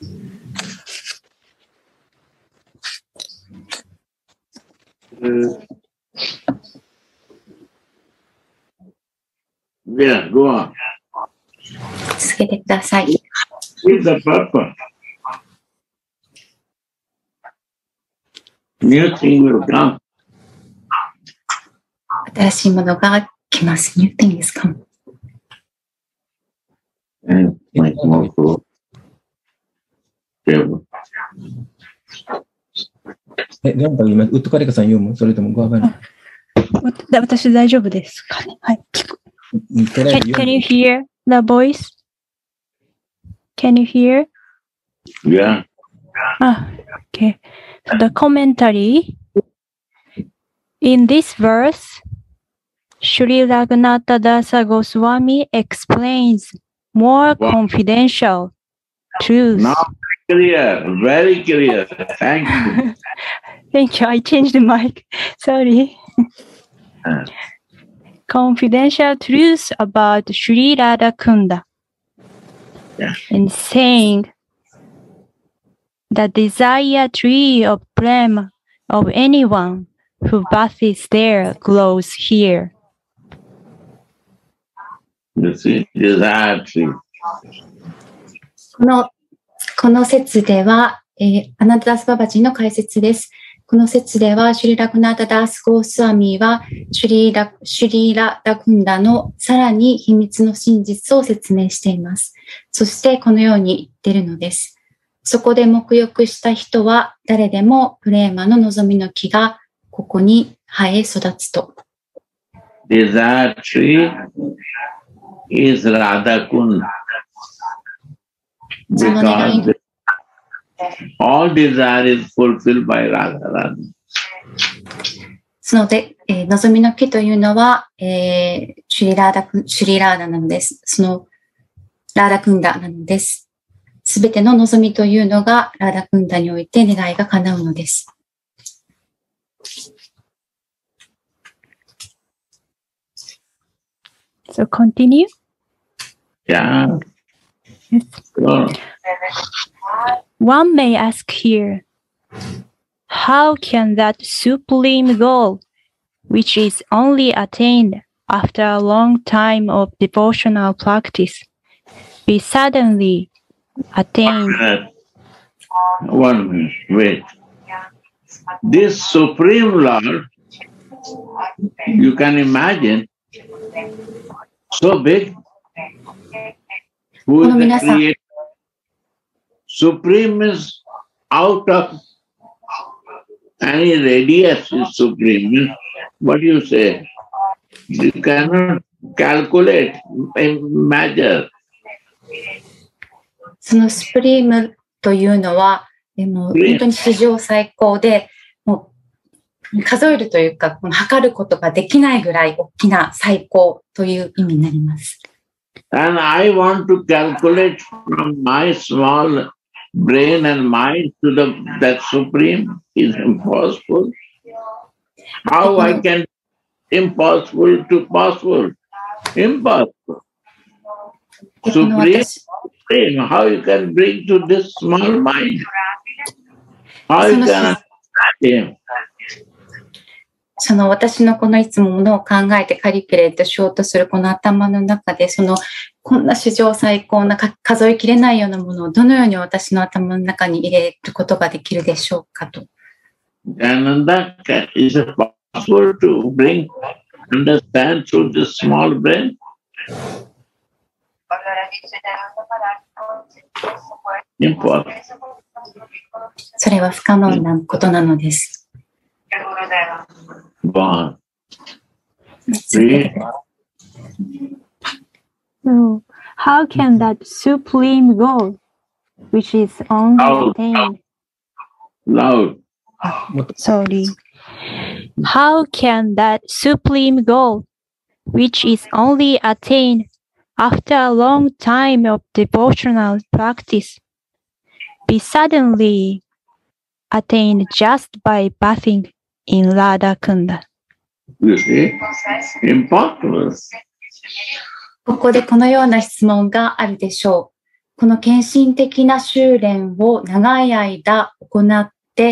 Yeah, go on. 続けてください。 What is the purpose? New thing will come. 新しいものが来ます。New thing is come. And much more so. Yeah. なんか今、ウッドカリカさん読む？それともごわからない？ 私大丈夫ですかね。はい。 とりあえず Can you hear the voice? Can you hear? Yeah. Okay. So the commentary in this verse, Sri Raghunatha Dasa Goswami explains more confidential truths. Now clear, very clear. Thank you. Thank you. I changed the mic. Sorry. Confidential truths about Sri Radhakunda. Yeah. And saying the desire tree of prema of anyone who bathes there glows here. You see, desire tree. この説では、アナンタダスババジの解説です。この説では、シュリラグナータダースゴースワミは、シュリラダクンダのさらに秘密の真実を説明しています。そしてこのように言っているのです。そこで沐浴した人は、誰でもプレーマの望みの木がここに生え育つと。 Desire tree is Radhakunda. Because all desire is fulfilled by Radha. そので、望みの木というのは、シュリラーダなのです。そのラーダクンダなのです。すべての望みというのがラーダクンダにおいて願いが叶うのです。 So continue. Yeah. One may ask here, how can that supreme goal, which is only attained after a long time of devotional practice, be suddenly attained? 1 minute, wait. This Supreme Lord, you can imagine, so big. Who is the creator? Supreme is out of any radius is supreme. What do you say? You cannot calculate, measure. そのスプリームというのは、もう本当に史上最高で、もう数えるというか、測ることができないぐらい大きな最高という意味になります。 And I want to calculate from my small brain and mind to that supreme is impossible. How I can impossible to possible? Impossible. Supreme, how you can bring to this small mind? How you can understand him? その私のこのいつもものを考えてカリキュレートしようとするこの頭の中で、こんな史上最高な数えきれないようなものをどのように私の頭の中に入れることができるでしょうかと。 And that is it possible to bring, understand through this small brain? Impossible. それは不可能なことなのです。 Gone. So, how can that supreme goal, which is only attained? Loud. Sorry. How can that supreme goal, which is only attained after a long time of devotional practice, be suddenly attained just by bathing in Radha Kunda. You see? Impossible. ここでこのような質問があるでしょう。この献身的な修練を長い間行って、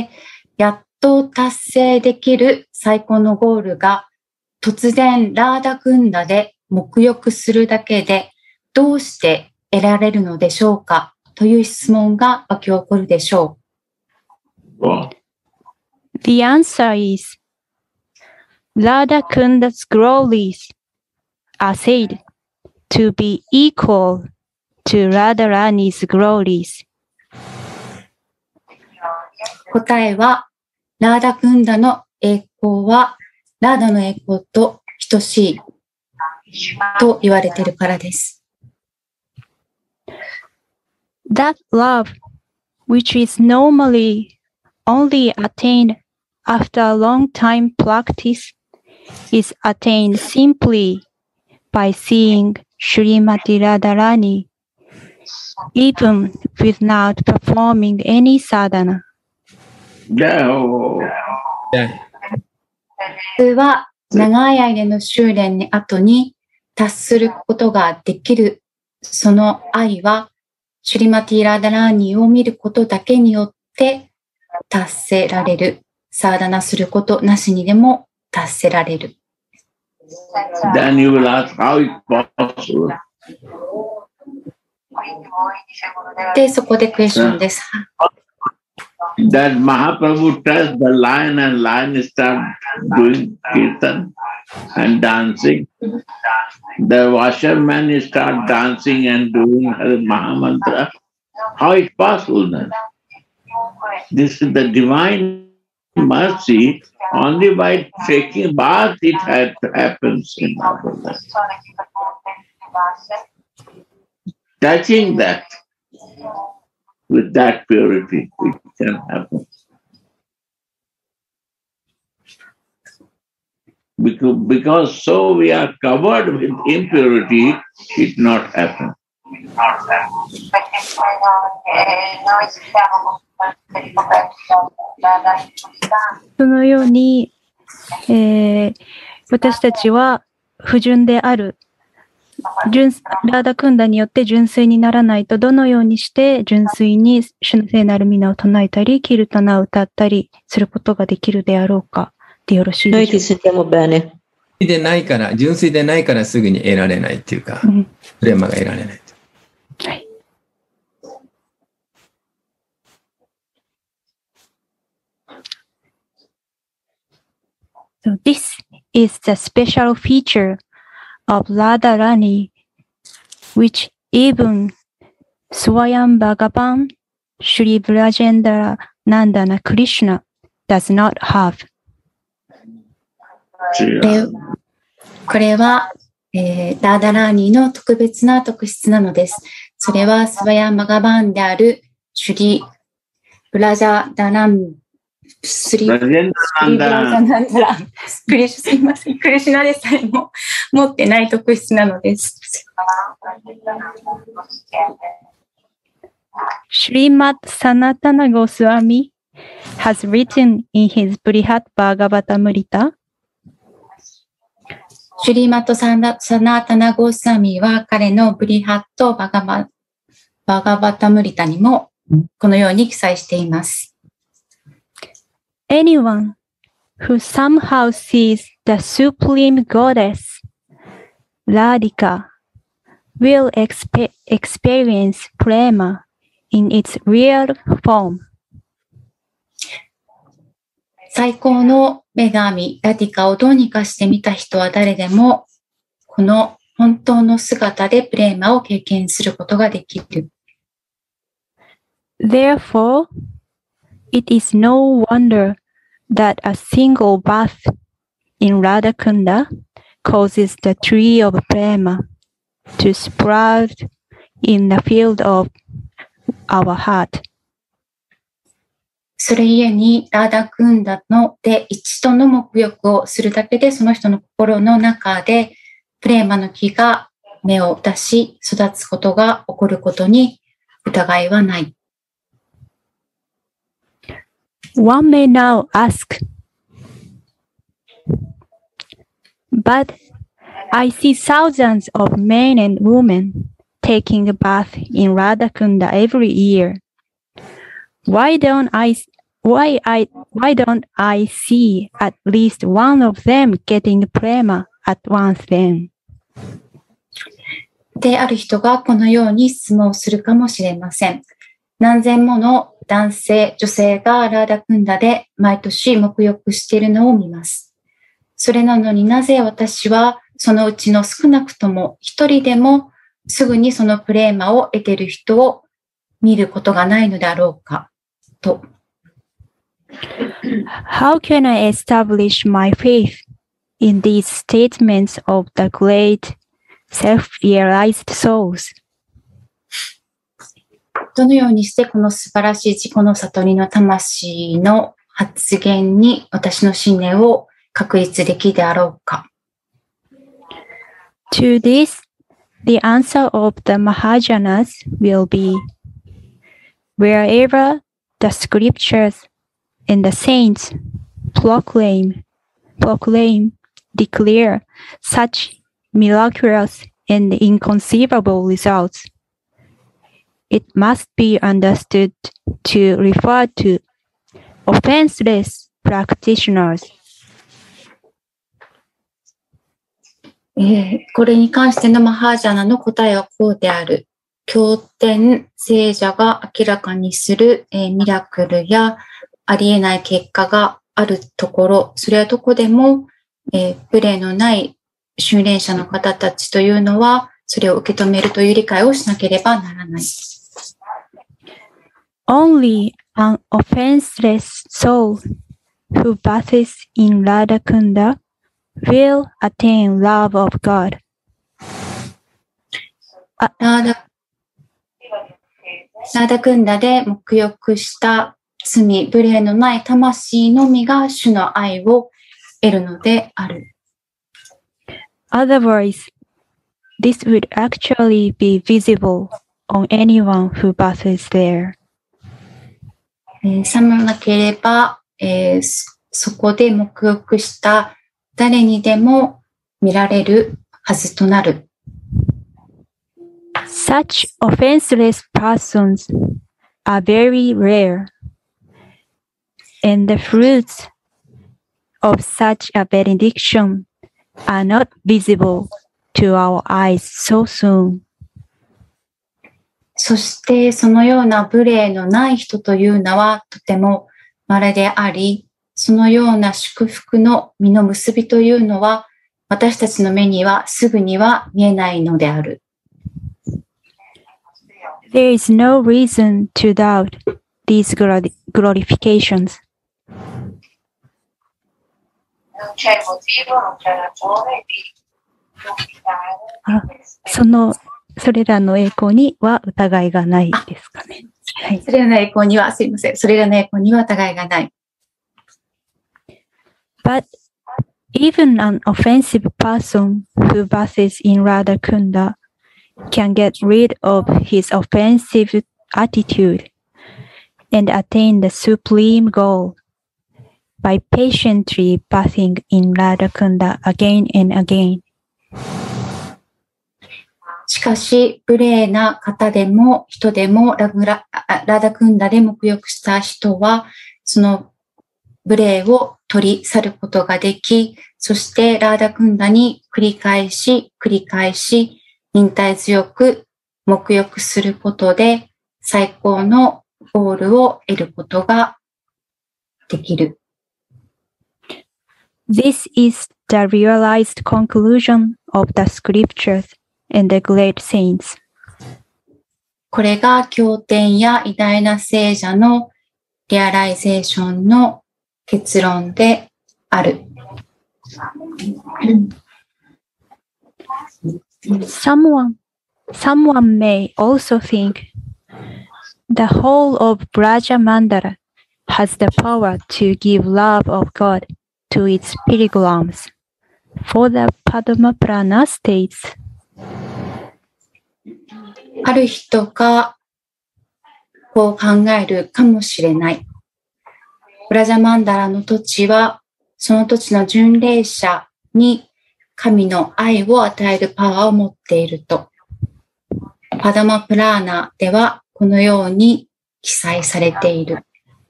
やっと達成できる最高のゴールが突然ラーダクンダで沐浴するだけでどうして得られるのでしょうかという質問が湧き起こるでしょう。 The answer is Radha Kunda's glories are said to be equal to Radharani's glories. 答えは、ラーダクンダの栄光はラーダの栄光と等しいと言われているからです。 That love, which is normally only attained after a long time practice, is attained simply by seeing Srimati Radharani, even without performing any sadhana. 普通は長い間の修練の後に達することができるその愛はシュリマティ・ラーダラーニを見ることだけによって達せられる。サーダナすることなしにでも達せられる。 Then you will ask how it's possible. で、そこでクエスチョンです。 That Mahaprabhu touched the lion and lion started doing kirtan and dancing. The washerman start dancing and doing Mahamantra. How it's possible then? This is the divine mercy. Only by taking bath it happens in our life. Touching that with that purity, it can happen. Because so we are covered with impurity, it not happen. そのように、私たちは不純であるラーダクンダによって純粋にならないと、どのようにして純粋に主の聖なる皆を唱えたり、キルタナを歌ったりすることができるであろうかでよろしいでしょうか。 純粋でないからすぐに得られないっていうか、プレマが得られない。はい。 So this is the special feature of Radharani, which even Swayam Bhagavan Shri Brajendra Nandana Krishna does not have. これは、ラーダラーニの特別な特質なのです。それはスワヤンバガバンであるシュリ・ブラジャダランすいません、クリシュナでさえも持ってない特質なのです。 Srimad Sanatana Goswami has written in his Brihat Bhagavatamrita. シュリマト・サナータナ・ゴースワミは彼のブリハット・バガバタムリタにもこのように記載しています。 Anyone who somehow sees the Supreme Goddess, Radhika, will experience prema in its real form. 最高の女神、ラディカをどうにかして見た人は誰でも、この本当の姿でプレーマを経験することができる。 Therefore, it is no wonder that a single bath in Radhakunda causes the tree of prema to sprout in the field of our heart. それゆえにラーダクンダので一度の沐浴をするだけでその人の心の中でプレーマの木が芽を出し育つことが起こることに疑いはない。 One may now ask, but I see thousands of men and women taking a bath in Radhakunda every year. Why don't I see at least one of them getting prema at once then? である人がこのように質問するかもしれません。何千もの男性、女性がラーダクンダで毎年沐浴しているのを見ます。それなのになぜ私はそのうちの少なくとも一人でもすぐにそのプレーマを得ている人を見ることがないのであろうかと。 How can I establish my faith in these statements of the great self-realized souls? どのようにしてこの素晴らしい自己の悟りの魂の発言に私の信念を確立できるであろうか。 To this, the answer of the Mahajanas will be, wherever the scriptures and the saints proclaim, declare such miraculous and inconceivable results, it must be understood to refer to offenseless practitioners. これに関してのマハージャナの答えはこうである。経典聖者が明らかにする、ミラクルやありえない結果があるところ、それはどこでも、無礼のない修練者の方たちというのは、それを受け止めるという理解をしなければならない。 Only an offenseless soul who bathes in Radhakunda will attain love of God. ラーダクンダで沐浴した罪、無礼のない魂のみが主の愛を得るのである。 Otherwise, this would actually be visible on anyone who bathes there. さもなければ、そこで沐浴した誰にでも見られるはずとなる。 Such offenseless persons are very rare, and the fruits of such a benediction are not visible to our eyes so soon. そしてそのような無礼のない人というのはとても稀であり、そのような祝福の実の結びというのは私たちの目にはすぐには見えないのである。 There is no reason to doubt these glorifications. それらの栄光には疑いがないですかね。はい。それらの栄光には、すいません。それらの栄光には疑いがない。 But even an offensive person who bathes in Radhakunda can get rid of his offensive attitude and attain the supreme goal by patiently bathing in Radhakunda again and again. しかし、無礼な方でも人でもラダクンダで沐浴した人は、その無礼を取り去ることができ、そしてラーダクンダに繰り返し、忍耐強く沐浴することで、最高のゴールを得ることができる。 This is the realized conclusion of the scriptures.And the great saints. これが経典や偉大な聖者のリアライゼーションの結論である。 Someone may also think the whole of Braja Mandala has the power to give love of God to its pilgrims. For the Padmaprana states, ある人がこう考えるかもしれない。 ブラジャマンダラの土地は、その土地の巡礼者に神の愛を与えるパワーを持っていると。パダマプラーナではこのように記載されている。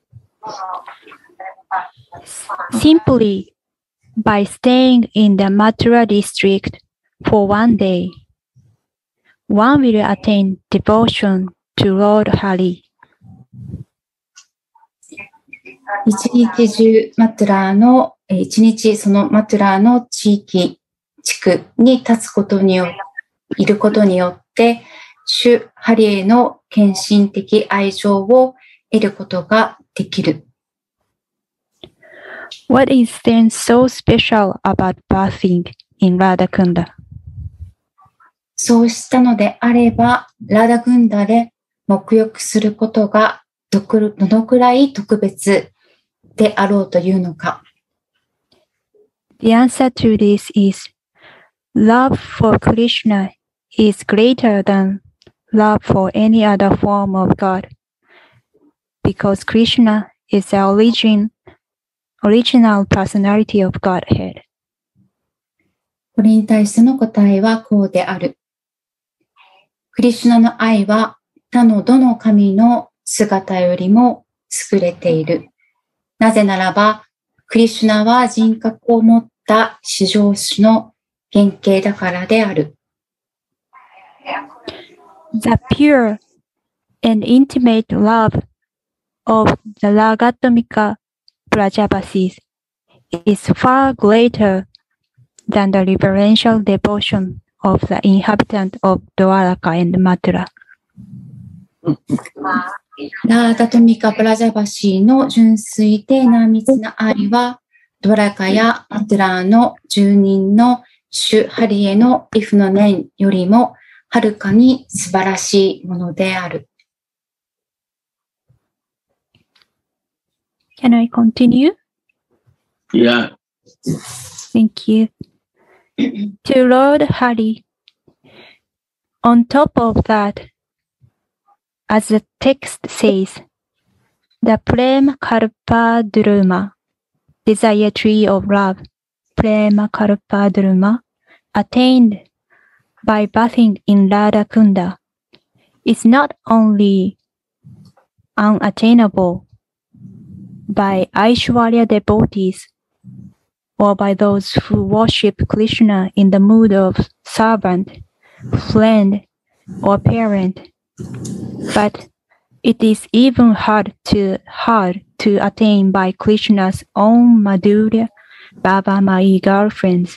Simply by staying in the Mathura district for one day, one will attain devotion to Lord Hari. 一日中そのマトゥラーの地区に立つことにいることによって、主ハリへの献身的愛情を得ることができる。 What is then so special about bathing in Radhakunda? そうしたのであれば、ラダクンダで沐浴することがどのくらい特別であろうというのか。 The answer to this is love for Krishna is greater than love for any other form of God, because Krishna is the original personality of Godhead. これに対しての答えはこうである。クリシュナの愛は他のどの神の姿よりも優れている。なぜならば、クリシュナは人格を持った至上主の原型だからである。 The pure and intimate love of the Ragatmika Brajavasis is far greater than the reverential devotion of the inhabitant of Dwaraka and Mathura. ラーダトミカ・ブラジャバシーの純粋で濃密な愛は、ドラカやマトゥラーの住人の主ハリエのイフの念よりもはるかに素晴らしいものである。 Can I continue? Yeah. Thank you. To Lord Hari, on top of that, as the text says, the Prema Kalpa Druma, desire tree of love, Prema Kalpa Druma, attained by bathing in Radha Kunda, is not only unattainable by Aishwarya devotees or by those who worship Krishna in the mood of servant, friend, or parent, but it is even hard to attain by Krishna's own Madhurya Bhavamai girlfriends.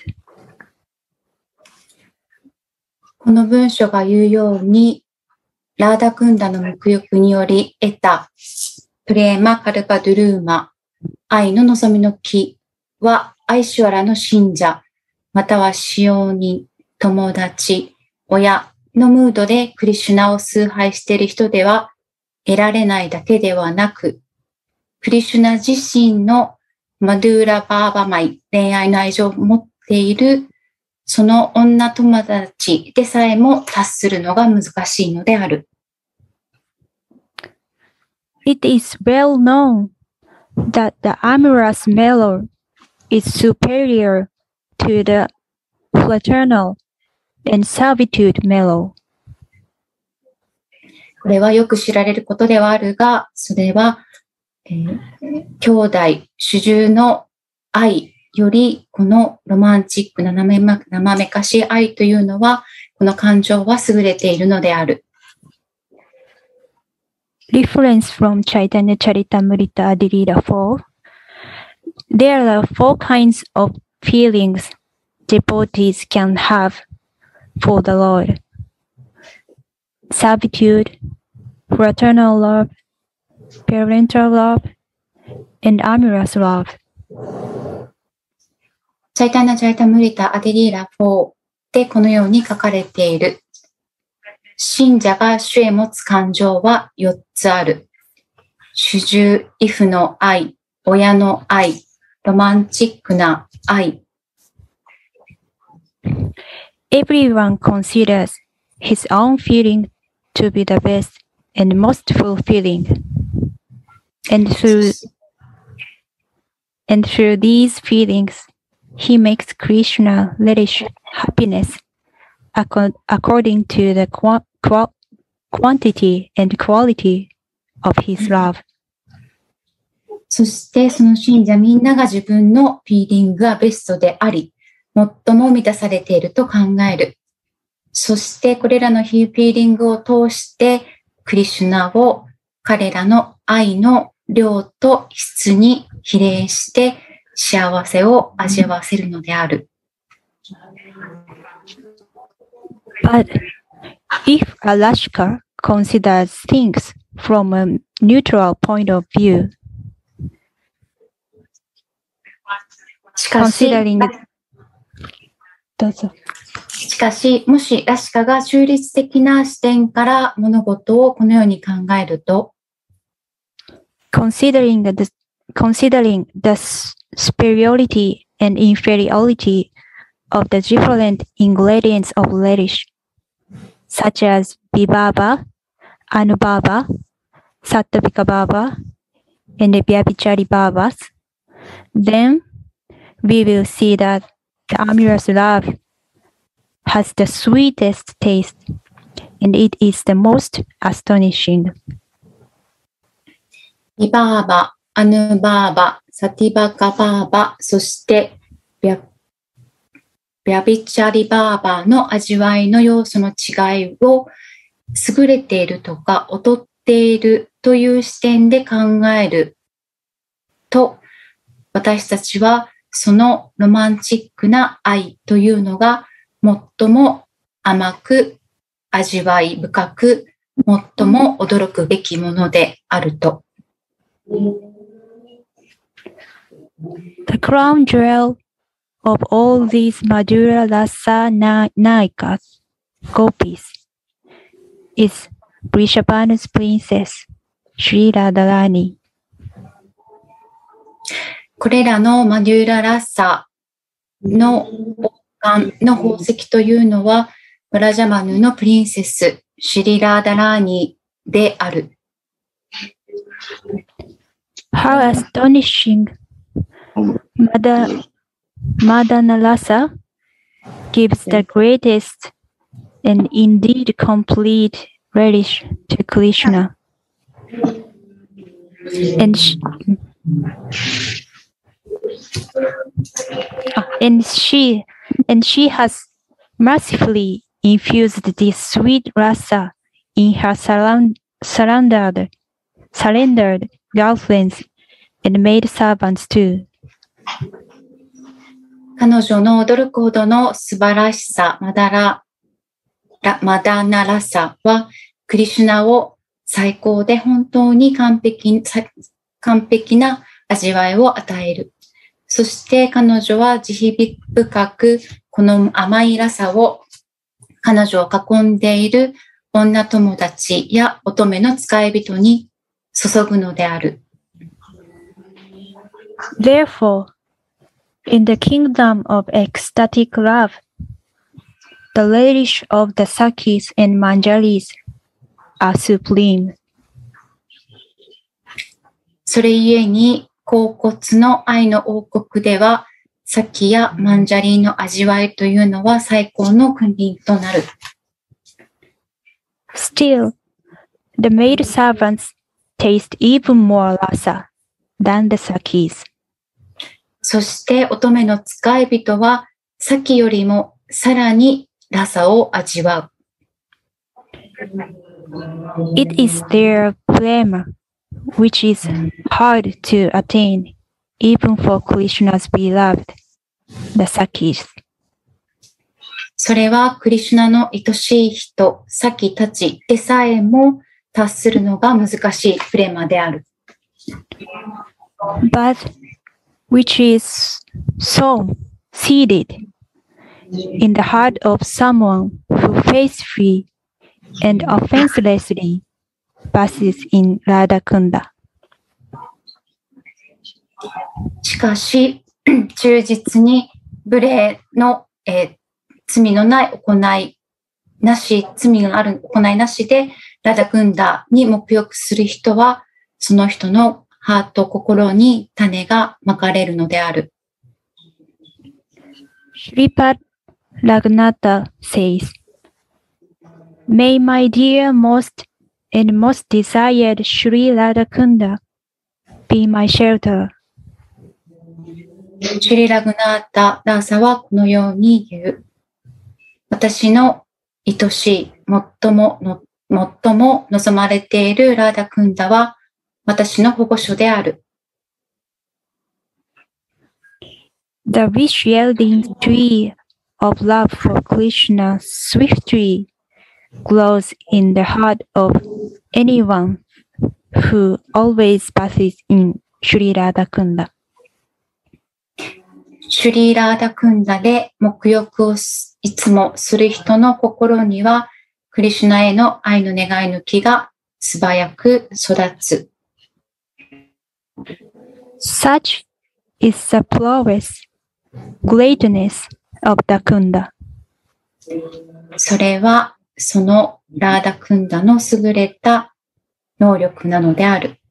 この文章が言うように、ラーダクンダの沐浴により得たプレーマ・カルパ・ドゥルーマ、愛の望みの木はアイシュワラの信者、または使用人、友達、親のムードでクリシュナを崇拝している人では得られないだけではなく、クリシュナ自身のマドゥーラ・バーバマイ、恋愛の愛情を持っているその女友達でさえも達するのが難しいのである。 It is well known that the amorous mellow is superior to the fraternal and servitude mellow. これはよく知られることではあるが、それは、兄弟、主従の愛より、このロマンチックな生めかしい愛というのは、この感情は優れているのである。 Reference from Chaitanya Charitamrita Adilila 4. There are 4 kinds of feelings devotees can have for the Lord. Servitude, fraternal love, parental love, and amorous love. チャイタナ・チャイタムリタ・アデリーラ4でこのように書かれている。信者が主へ持つ感情は4つある。主従、イフの愛、親の愛、ロマンチックな愛。 Everyone considers his own feeling to be the best and most fulfilling. And through And through these feelings, he makes Krishna relish happiness according to the quantity and quality of his love. そしてその信者みんなが自分のフィーリングがベストであり、最も満たされていると考える。そしてこれらのフィーリングを通してクリシュナを彼らの愛の量と質に比例して幸せを味わわせるのである。 But if a Rashka considers things from a neutral point of view, しかし、 considering どうぞ。 しかし、もしラシカが中立的な視点から物事をこのように考えると、 considering the superiority and inferiority of the different ingredients of relish, such as vibhava, anubhava, sattvika bhava, and vyabhichari bhavas, then we will see that the amorous love has the sweetest taste, and it is the most astonishing. ビバーバ、アヌバーバ、サティバカバーバ、そしてビャビチャリバーバの味わいの要素の違いを優れているとか劣っているという視点で考えると、私たちはそのロマンチックな愛というのが最も甘く味わい深く最も驚くべきものであると。 The crown jewel of all these Madhura Rasa Naikas, gopis, is Vrishabhanu's princess, Sri Radharani. これらのマデューララッサの王冠の宝石というのは、ブラジャマヌのプリンセス、シリラーダラーニである。 How astonishing! Madana Rasa gives the greatest and indeed complete relish to Krishna. And she has mercifully infused this sweet rasa in her surrendered girlfriends and maid servants too. 彼女の驚くほどの素晴らしさ、マダナラサは、クリシュナを最高で本当に完璧な味わいを与える。そして彼女は慈悲深くこの甘いラサを彼女を囲んでいる女友達や乙女の使い人に注ぐのである。 Therefore, in the kingdom of ecstatic love, the relish of the Sakis and Manjaris are supreme. それゆえに、恍惚の愛の王国では、サキやマンジャリーの味わいというのは最高の君臨となる。 Still, the maid servants taste even more rasa than the Sakis. そして乙女の使い人は、サキよりもさらにラサを味わう。 It is their prema, which is hard to attain, even for Krishna's beloved, the Sakis. それはクリシュナの愛しい人、サキたちでさえも達するのが難しいプレマである。 But which is so seated in the heart of someone who faithfully and offenselessly basks in Radha Kunda. しかし、忠実に無礼の、罪のない行いなし、罪のある行いなしで、ラダクンダに沐浴する人は、その人のハート、心に種がまかれるのである。 Shripad Raghunatha says, May my dear most and most desired Sri Radhakunda be my shelter. シュリラグナータ・ラーサはこのように言う。私の愛しい、最も望まれているラーダクンダは私の保護所である。 The rich yielding tree of love for Krishna swiftly grows in the heart of anyone who always bathes in Sri Radhakunda. シュリーラーダクンダで沐浴をいつもする人の心には、クリシュナへの愛の願いの木が素早く育つ。 Such is the prowess, greatness of the Kunda. それはそのラーダクンダの優れた能力なのである。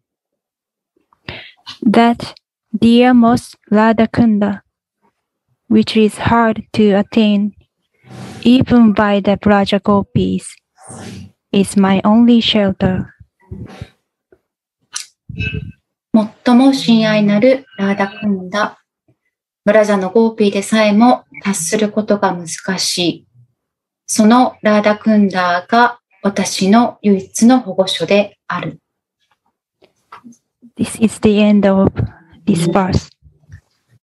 That dearmost Radhakunda, which is hard to attain even by the Braja Gopis, is my only shelter. 最も親愛なるラーダクンダ、ブラジャのゴーピーでさえも達することが難しい。そのラーダクンダが私の唯一の保護所である。 This is the end of this verse.